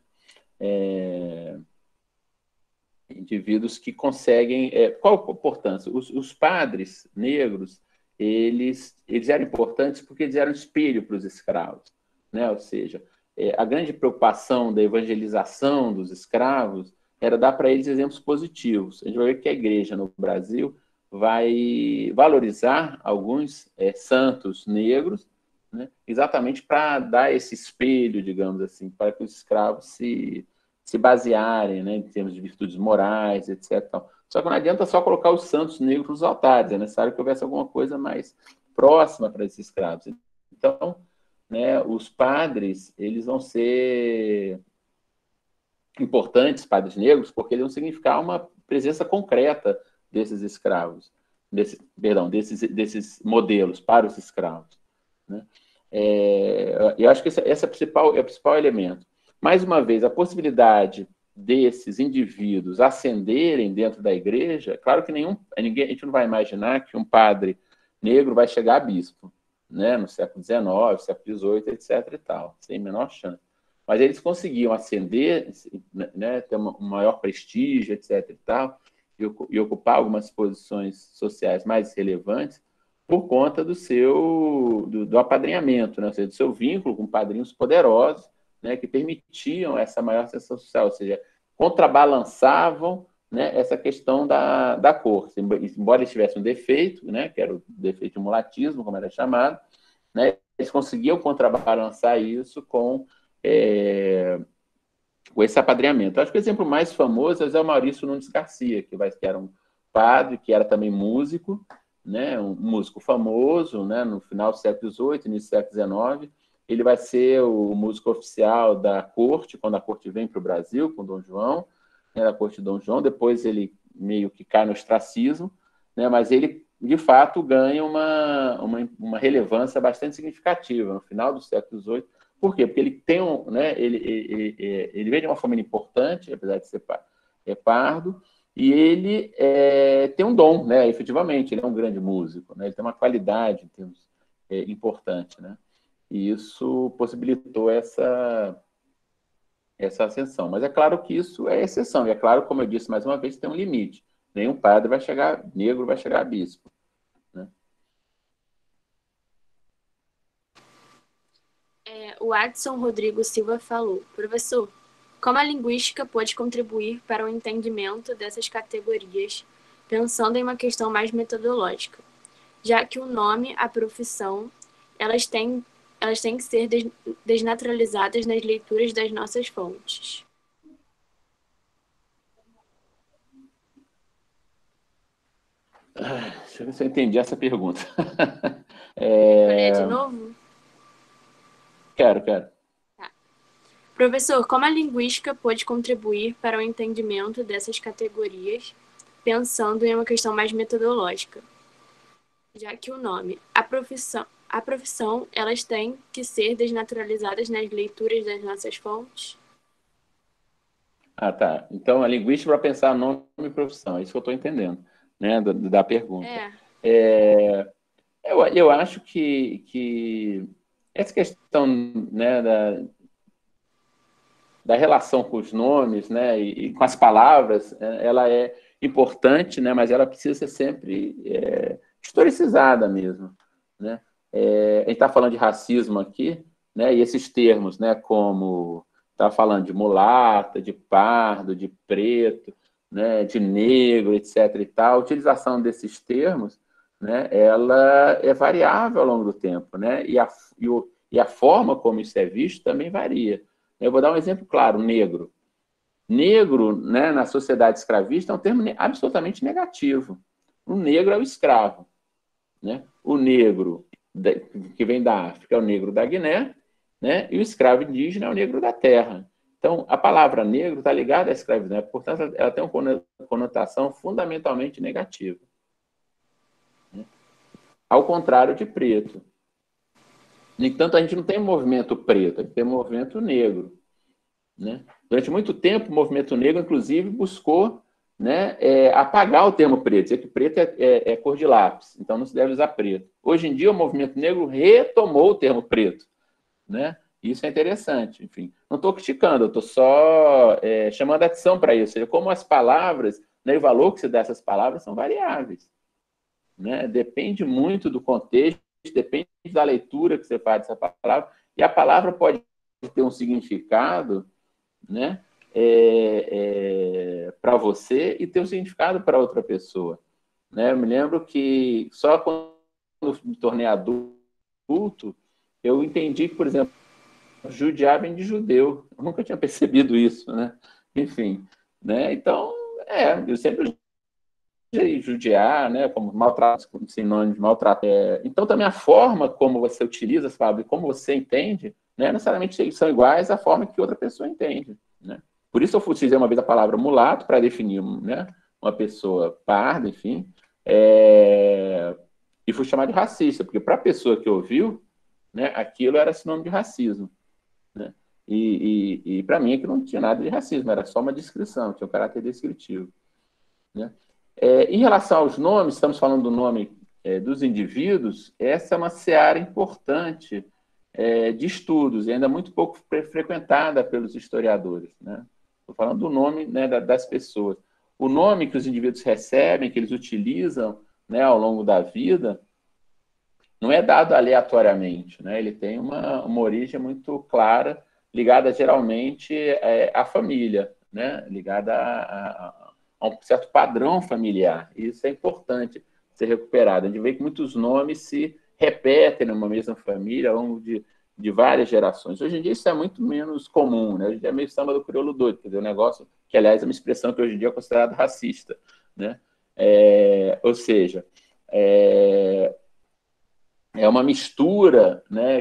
Indivíduos que conseguem... qual a importância? Os padres negros, eles eram importantes porque eles eram espelho para os escravos, né? Ou seja, a grande preocupação da evangelização dos escravos era dar para eles exemplos positivos. A gente vai ver que a igreja no Brasil vai valorizar alguns santos negros, né? Exatamente para dar esse espelho, digamos assim, para que os escravos se basearem, né, em termos de virtudes morais, etc. Só que não adianta só colocar os santos negros nos altares, é necessário que houvesse alguma coisa mais próxima para esses escravos. Então, né, os padres, eles vão ser importantes, padres negros, porque eles vão significar uma presença concreta desses escravos, desses modelos para os escravos. Né? Eu acho que esse é o principal elemento. Mais uma vez, a possibilidade desses indivíduos ascenderem dentro da igreja, claro que a gente não vai imaginar que um padre negro vai chegar a bispo, né, no século XIX, século XVIII, etc. e tal, sem a menor chance. Mas eles conseguiam ascender, né, ter um maior prestígio, etc. e tal, e ocupar algumas posições sociais mais relevantes por conta do apadrinhamento, né, ou seja, do seu vínculo com padrinhos poderosos, né, que permitiam essa maior ascensão social, ou seja, contrabalançavam, né, essa questão da cor. Embora eles tivessem um defeito, né, que era o defeito de mulatismo, como era chamado, né, eles conseguiam contrabalançar isso com esse apadrinhamento. Acho que o exemplo mais famoso é o Maurício Nunes Garcia, que era um padre, que era também músico, né, um músico famoso, né, no final do século XVIII, início do século XIX. Ele vai ser o músico oficial da corte, quando a corte vem para o Brasil, com Dom João, né, da corte de Dom João. Depois ele meio que cai no ostracismo, né, mas ele, de fato, ganha uma relevância bastante significativa no final do século XVIII. Por quê? Porque ele tem ele vem de uma família importante, apesar de ser pardo, e ele tem um dom, né? Efetivamente, ele é um grande músico, né? Ele tem uma qualidade em termos importante, né? E isso possibilitou essa ascensão. Mas é claro que isso é exceção. E é claro, como eu disse mais uma vez, tem um limite. Nenhum padre negro vai chegar a bispo, né? O Adson Rodrigo Silva falou: professor, como a linguística pode contribuir para o entendimento dessas categorias, pensando em uma questão mais metodológica, já que o nome, a profissão, elas têm que ser desnaturalizadas nas leituras das nossas fontes? Deixa eu ver se eu entendi essa pergunta. Vou ler de novo? Quero. Tá. Professor, como a linguística pode contribuir para o entendimento dessas categorias, pensando em uma questão mais metodológica, já que o nome, a profissão, elas têm que ser desnaturalizadas nas leituras das nossas fontes? Tá. Então, a linguística para pensar nome e profissão, é isso que eu estou entendendo, né, da pergunta. Eu acho que essa questão, né, da relação com os nomes, né, e com as palavras, ela é importante, né, mas ela precisa ser sempre historicizada mesmo, né? A gente está falando de racismo aqui, né, e esses termos, né, como está falando de mulata, de pardo, de preto, né, de negro, etc. e tal, a utilização desses termos, né, ela é variável ao longo do tempo, né, e a forma como isso é visto também varia. Eu vou dar um exemplo claro: negro. Negro, né, na sociedade escravista, é um termo absolutamente negativo. O negro é o escravo, né? O negro que vem da África é o negro da Guiné, né? E o escravo indígena é o negro da terra. Então, a palavra negro está ligada à escravidão, portanto, ela tem uma conotação fundamentalmente negativa, né? Ao contrário de preto. No entanto, a gente não tem movimento preto, a gente tem movimento negro, né? Durante muito tempo, o movimento negro, inclusive, buscou, né, apagar o termo preto, dizer que preto é cor de lápis, então não se deve usar preto. Hoje em dia, o movimento negro retomou o termo preto, né? Isso é interessante. Enfim, não estou criticando, eu estou só chamando a atenção para isso. Ou seja, como as palavras, né, e o valor que se dá a essas palavras são variáveis, né? Depende muito do contexto, depende da leitura que você faz dessa palavra, e a palavra pode ter um significado, né, para você e ter um significado para outra pessoa, né? Eu me lembro que só quando me tornei adulto, eu entendi que, por exemplo, judiar vem de judeu. Eu nunca tinha percebido isso, né? Enfim, né? Então, eu sempre judiar, né, como maltrato, sinônimo de maltrato. Então, também a forma como você utiliza as palavras, como você entende, né, necessariamente são iguais à forma que outra pessoa entende, né? Por isso eu utilizei uma vez a palavra mulato para definir, né, uma pessoa parda, enfim, e fui chamado de racista, porque para a pessoa que ouviu, né, aquilo era sinônimo de racismo, né? E para mim aquilo não tinha nada de racismo, era só uma descrição, tinha um caráter descritivo, né? Em relação aos nomes, estamos falando do nome dos indivíduos, essa é uma seara importante de estudos, e ainda muito pouco frequentada pelos historiadores, né? Estou falando do nome, né, das pessoas. O nome que os indivíduos recebem, que eles utilizam, né, ao longo da vida, não é dado aleatoriamente, né? Ele tem uma origem muito clara, ligada geralmente à família, né? Ligada a um certo padrão familiar. Isso é importante ser recuperado. A gente vê que muitos nomes se repetem numa mesma família ao longo de várias gerações. Hoje em dia isso é muito menos comum, né? Hoje em dia é meio samba do crioulo doido, quer dizer, um negócio que, aliás, é uma expressão que hoje em dia é considerada racista, né? Ou seja, é uma mistura, né?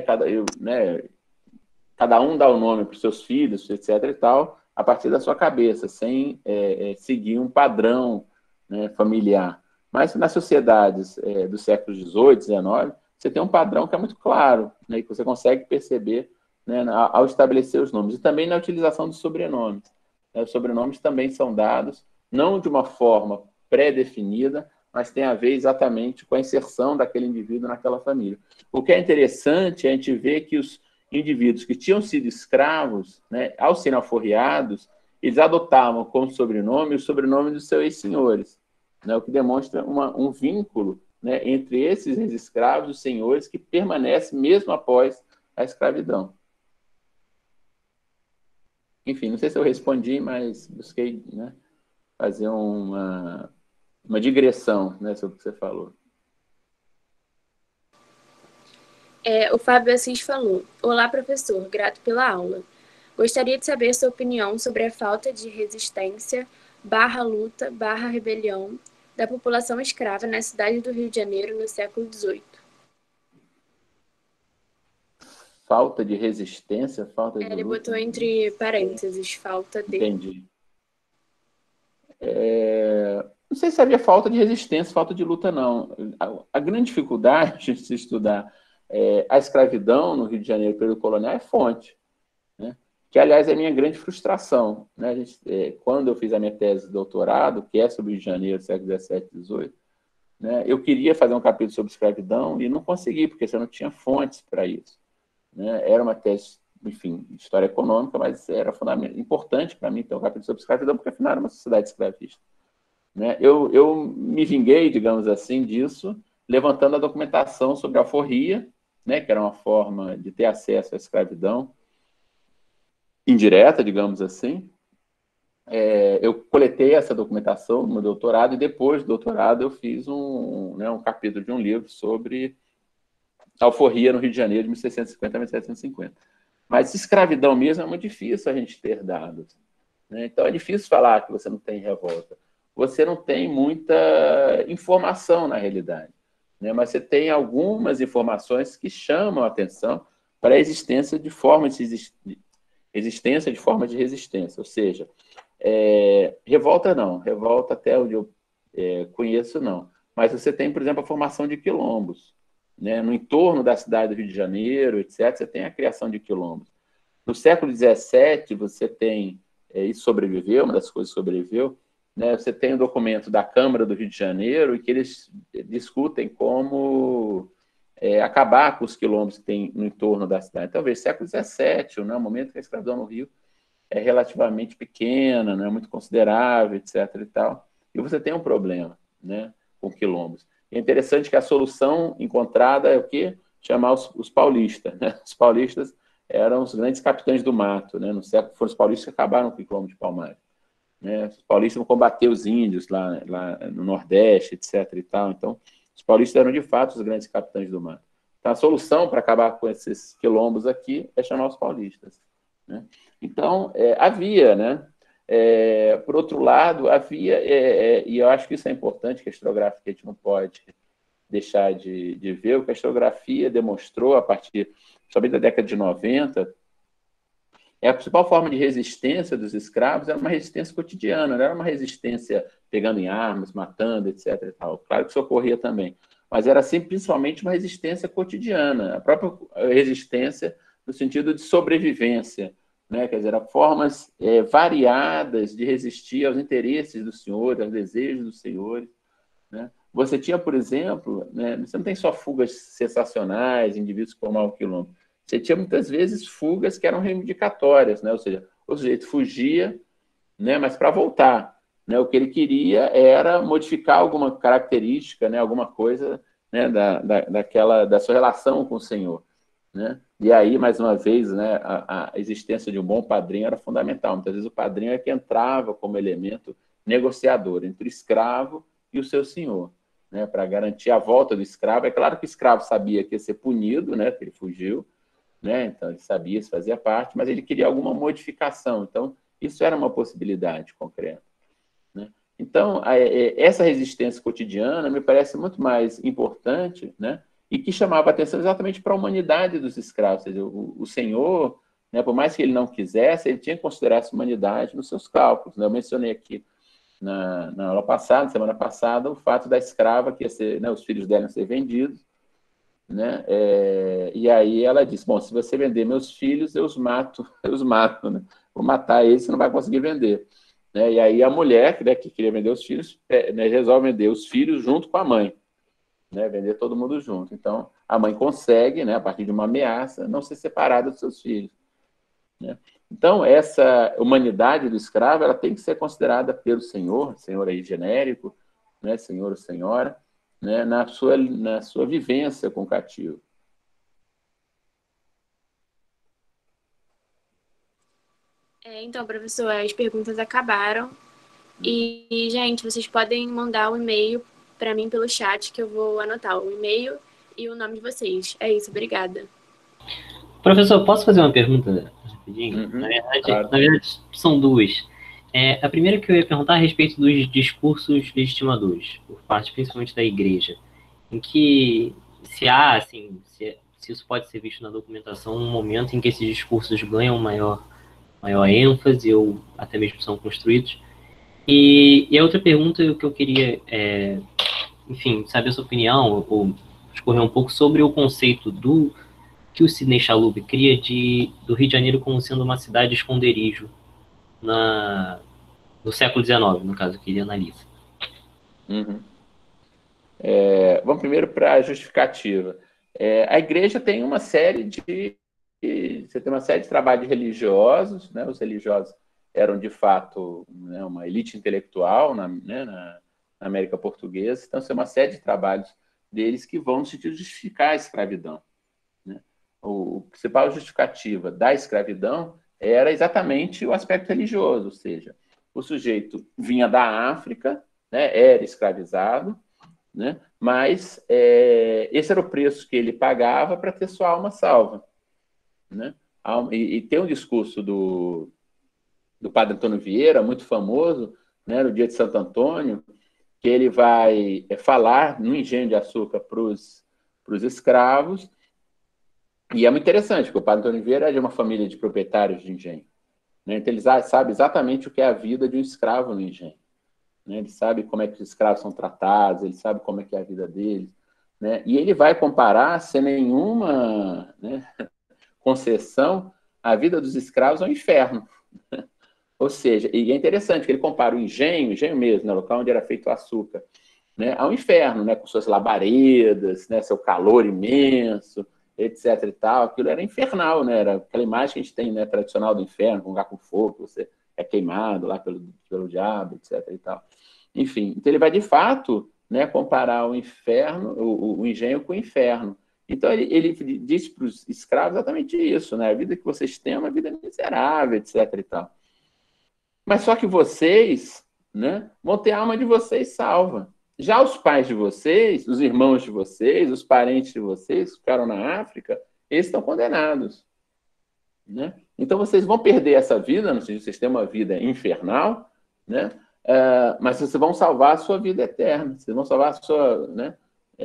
Cada um dá o nome para os seus filhos, etc. e tal, a partir da sua cabeça, sem seguir um padrão, né, familiar. Mas nas sociedades do século XVIII, XIX, você tem um padrão que é muito claro, né, e que você consegue perceber, né, ao estabelecer os nomes. E também na utilização dos sobrenomes. Os sobrenomes também são dados, não de uma forma pré-definida, mas tem a ver exatamente com a inserção daquele indivíduo naquela família. O que é interessante é a gente ver que os indivíduos que tinham sido escravos, né, ao serem alforriados, eles adotavam como sobrenome o sobrenome dos seus ex-senhores, né, o que demonstra um vínculo, né, entre esses ex-escravos e os senhores que permanece mesmo após a escravidão. Enfim, não sei se eu respondi, mas busquei, né, fazer uma digressão, né, sobre o que você falou. O Fábio Assis falou: Olá, professor, grato pela aula. Gostaria de saber sua opinião sobre a falta de resistência, luta, rebelião da população escrava na cidade do Rio de Janeiro no século XVIII. Falta de resistência, falta de luta? Ele botou entre parênteses, falta de... Entendi. Não sei se havia falta de resistência, falta de luta, não. A grande dificuldade de se estudar a escravidão no Rio de Janeiro, período colonial, é fonte, né? Que, aliás, é a minha grande frustração, né? Quando eu fiz a minha tese de doutorado, que é sobre o Rio de Janeiro, século XVII, XVIII, né, eu queria fazer um capítulo sobre escravidão e não consegui, porque você não tinha fontes para isso, né? Era uma tese, enfim, de história econômica, mas era importante para mim ter um capítulo sobre escravidão, porque, afinal, era uma sociedade escravista, né? Eu me vinguei, digamos assim, disso, levantando a documentação sobre a alforria, né, que era uma forma de ter acesso à escravidão indireta, digamos assim. Eu coletei essa documentação no meu doutorado e depois do doutorado eu fiz um capítulo de um livro sobre a alforria no Rio de Janeiro de 1650 a 1750. Mas escravidão mesmo é muito difícil a gente ter dados, né? Então é difícil falar que você não tem revolta. Você não tem muita informação na realidade, né? Mas você tem algumas informações que chamam a atenção para a existência de formas de resistência, ou seja, revolta não, revolta até onde eu conheço não, mas você tem, por exemplo, a formação de quilombos, né? No entorno da cidade do Rio de Janeiro, etc., você tem a criação de quilombos. No século XVII, você tem, isso sobreviveu, uma das coisas que sobreviveu, né? Você tem um documento da Câmara do Rio de Janeiro e que eles discutem como acabar com os quilombos que tem no entorno da cidade. Talvez século XVII, né? O momento que a escravidão no Rio é relativamente pequena, não é muito considerável, etc. e tal. E você tem um problema, né, com quilombos. É interessante que a solução encontrada é o quê? Chamar os paulistas, né? Os paulistas eram os grandes capitães do mato, né? No século foram os paulistas que acabaram com o quilombo de Palmares, né? Os paulistas vão combater os índios lá no Nordeste, etc. e tal. Então, os paulistas eram de fato os grandes capitães do mato. Então, a solução para acabar com esses quilombos aqui é chamar os paulistas, né? Então, havia, né? Por outro lado, havia, e eu acho que isso é importante, que a historiografia a gente não pode deixar de ver, o que a historiografia demonstrou a partir, somente da década de 90, a principal forma de resistência dos escravos era uma resistência cotidiana, não era uma resistência pegando em armas, matando, etc. e tal. Claro que isso ocorria também, mas era sempre, principalmente, uma resistência cotidiana, a própria resistência no sentido de sobrevivência, né? Quer dizer, formas variadas de resistir aos interesses dos senhores, aos desejos dos senhores, né? Você tinha, por exemplo, né, você não tem só fugas sensacionais, indivíduos que formavam o quilombo, você tinha muitas vezes fugas que eram reivindicatórias, né? Ou seja, o sujeito fugia, né, mas para voltar, né? O que ele queria era modificar alguma característica, né, alguma coisa, né, da sua relação com o senhor. né? E aí, mais uma vez, né, a existência de um bom padrinho era fundamental. Muitas vezes o padrinho é que entrava como elemento negociador entre o escravo e o seu senhor, né, para garantir a volta do escravo. É claro que o escravo sabia que ia ser punido, né, que ele fugiu, né, então ele sabia, isso fazia parte, mas ele queria alguma modificação. Então, isso era uma possibilidade concreta, né? Então, essa resistência cotidiana me parece muito mais importante, né? E que chamava atenção exatamente para a humanidade dos escravos. Ou seja, o senhor, né, por mais que ele não quisesse, ele tinha que considerar essa humanidade nos seus cálculos, né? Eu mencionei aqui na aula passada, semana passada, o fato da escrava que ia ser, né, os filhos dela iam ser vendidos, né? E aí ela disse, bom, se você vender meus filhos, eu os mato, né? Vou matar eles, você não vai conseguir vender. Né? E aí a mulher, né, que queria vender os filhos, né, resolve vender os filhos junto com a mãe, né, vender todo mundo junto. Então, a mãe consegue, né, a partir de uma ameaça, não ser separada dos seus filhos, né? Então, essa humanidade do escravo, ela tem que ser considerada pelo senhor aí genérico, né, senhor ou senhora, né, na sua vivência com o cativo. Então, professor, as perguntas acabaram. E, gente, vocês podem mandar um e-mail para mim pelo chat, que eu vou anotar o e-mail e o nome de vocês. É isso, obrigada. Professor, posso fazer uma pergunta rapidinho? Uhum, Na verdade, são duas. A primeira que eu ia perguntar a respeito dos discursos legitimadores, por parte principalmente da igreja, em que se há, assim, se isso pode ser visto na documentação, um momento em que esses discursos ganham maior ênfase ou até mesmo são construídos. E a outra pergunta que eu queria, enfim, saber a sua opinião, ou discorrer um pouco sobre o conceito que o Sidney Chalub cria do Rio de Janeiro como sendo uma cidade esconderijo no século XIX, no caso, que ele analisa. Uhum. Vamos primeiro para a justificativa. A igreja tem uma série de... Você tem uma série de trabalhos religiosos, né? Os religiosos eram, de fato, né, uma elite intelectual na América Portuguesa. Então, tem uma série de trabalhos deles que vão no sentido de justificar a escravidão, né? O principal justificativa da escravidão era exatamente o aspecto religioso, ou seja, o sujeito vinha da África, né, era escravizado, né, mas esse era o preço que ele pagava para ter sua alma salva, né? E tem um discurso do padre Antônio Vieira, muito famoso, né, no dia de Santo Antônio, que ele vai falar no engenho de açúcar para os escravos. E é muito interessante, porque o padre Antônio Vieira é de uma família de proprietários de engenho, né? Então ele sabe exatamente o que é a vida de um escravo no engenho, né? Ele sabe como é que os escravos são tratados, ele sabe como é que é a vida deles, né? E ele vai comparar, sem nenhuma, né, concessão, a vida dos escravos ao inferno. Ou seja, e é interessante que ele compara o engenho mesmo, né, local onde era feito o açúcar, né, ao inferno, né, com suas labaredas, né, seu calor imenso, etc. e tal. Aquilo era infernal, né? Era aquela imagem que a gente tem, né, tradicional do inferno, com um lugar com fogo, você é queimado lá pelo diabo, etc. e tal. Enfim, então ele vai de fato, né, comparar o inferno, o engenho com o inferno. Então ele diz para os escravos exatamente isso, né? A vida que vocês têm é uma vida miserável, etc. e tal. Mas só que vocês, né, vão ter a alma de vocês salva. Já os pais de vocês, os irmãos de vocês, os parentes de vocês que ficaram na África, eles estão condenados, né? Então vocês vão perder essa vida, no sentido de vocês têm uma vida infernal, né? Mas vocês vão salvar a sua vida eterna, vocês vão salvar a sua, né,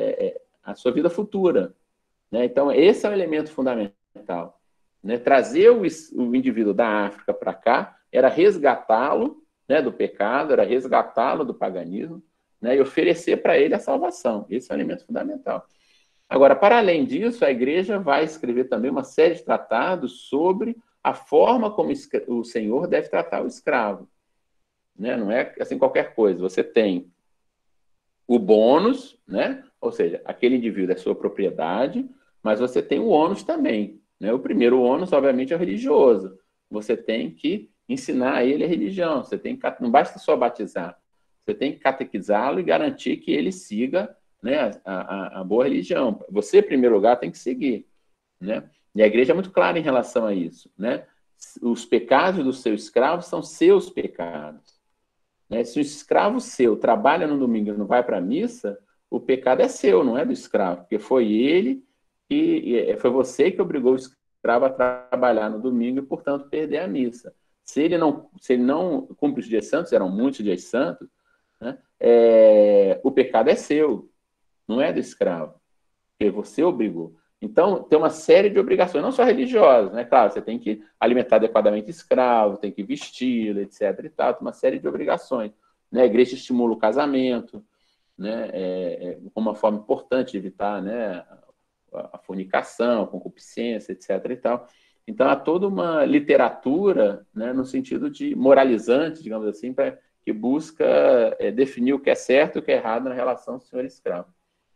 a sua vida futura, né? Então esse é o elemento fundamental, né? Trazer o indivíduo da África para cá era resgatá-lo, né, do pecado, era resgatá-lo do paganismo, né, e oferecer para ele a salvação. Esse é o elemento fundamental. Agora, para além disso, a igreja vai escrever também uma série de tratados sobre a forma como o senhor deve tratar o escravo, né? Não é assim qualquer coisa. Você tem o bônus, né? Ou seja, aquele indivíduo é sua propriedade, mas você tem o ônus também, né? O primeiro ônus, obviamente, é o religioso. Você tem que ensinar a ele a religião. Não basta só batizar. Você tem que catequizá-lo e garantir que ele siga, né, a boa religião. Você, em primeiro lugar, tem que seguir, né? E a igreja é muito clara em relação a isso, né? Os pecados do seu escravo são seus pecados. Né? Se um escravo seu trabalha no domingo e não vai para a missa, o pecado é seu, não é do escravo, porque foi ele foi você que obrigou o escravo a trabalhar no domingo e, portanto, perder a missa. Se ele não cumpre os dias santos, eram muitos dias santos, né? O pecado é seu, não é do escravo, porque você obrigou. Então, tem uma série de obrigações, não só religiosas, né? Claro, você tem que alimentar adequadamente escravo, tem que vestir, etc. e tal, tem uma série de obrigações. Né? A igreja estimula o casamento, né? Como uma forma importante de evitar, né, a fornicação, a concupiscência, etc. e tal. Então, há toda uma literatura, né, no sentido de moralizante, digamos assim, que busca definir o que é certo e o que é errado na relação senhor-escravo.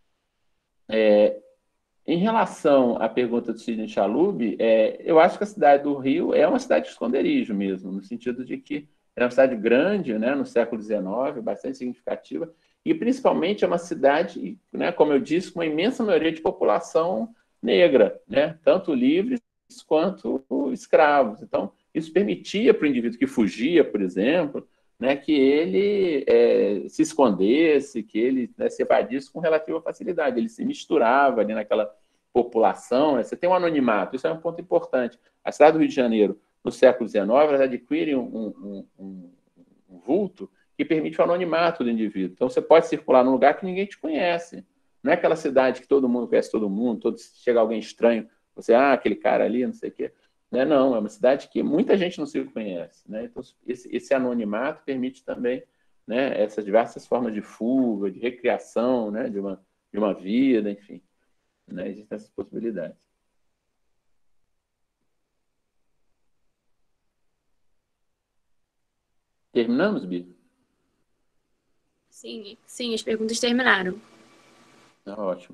Em relação à pergunta do Sidney Chalub, eu acho que a cidade do Rio é uma cidade de esconderijo mesmo, no sentido de que é uma cidade grande, né, no século XIX, bastante significativa, e principalmente é uma cidade, né, como eu disse, com uma imensa maioria de população negra, né, tanto livres quanto escravos. Então, isso permitia para o indivíduo que fugia, por exemplo, né, que ele se escondesse, que ele, né, se evadisse com relativa facilidade. Ele se misturava ali naquela população, né? Você tem um anonimato, isso é um ponto importante. A cidade do Rio de Janeiro, no século XIX, ela adquire um vulto que permite o anonimato do indivíduo. Então, você pode circular num lugar que ninguém te conhece. Não é aquela cidade que todo mundo conhece todo mundo, chega alguém estranho, você, aquele cara ali, não sei o quê. Não, é uma cidade que muita gente não se conhece. Né? Então, esse anonimato permite também, né, essas diversas formas de fuga, de recriação, né, de uma vida, enfim. Né? Existem essas possibilidades. Terminamos, Bia? Sim, as perguntas terminaram. Ótimo.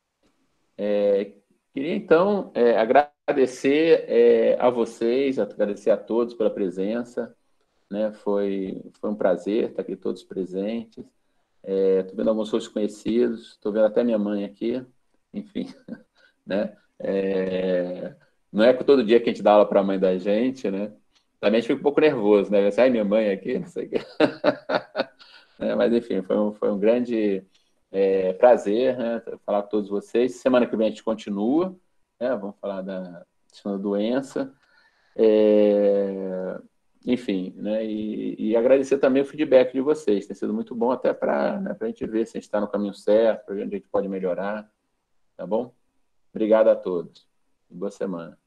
Queria, então, agradecer a vocês, agradecer a todos pela presença. Né? Foi um prazer estar aqui todos presentes. Estou vendo alguns rostos conhecidos, estou vendo até minha mãe aqui, enfim. Né? Não é todo dia que a gente dá aula para a mãe da gente, né? Também a gente fica um pouco nervoso, né? Ai, minha mãe aqui, não sei o quê. Mas, enfim, foi um grande prazer, né, falar com todos vocês. Semana que vem a gente continua, né? Vamos falar da doença. Enfim, né? E agradecer também o feedback de vocês. Tem sido muito bom até para a gente ver se a gente está no caminho certo, para onde a gente pode melhorar. Tá bom? Obrigado a todos. Boa semana.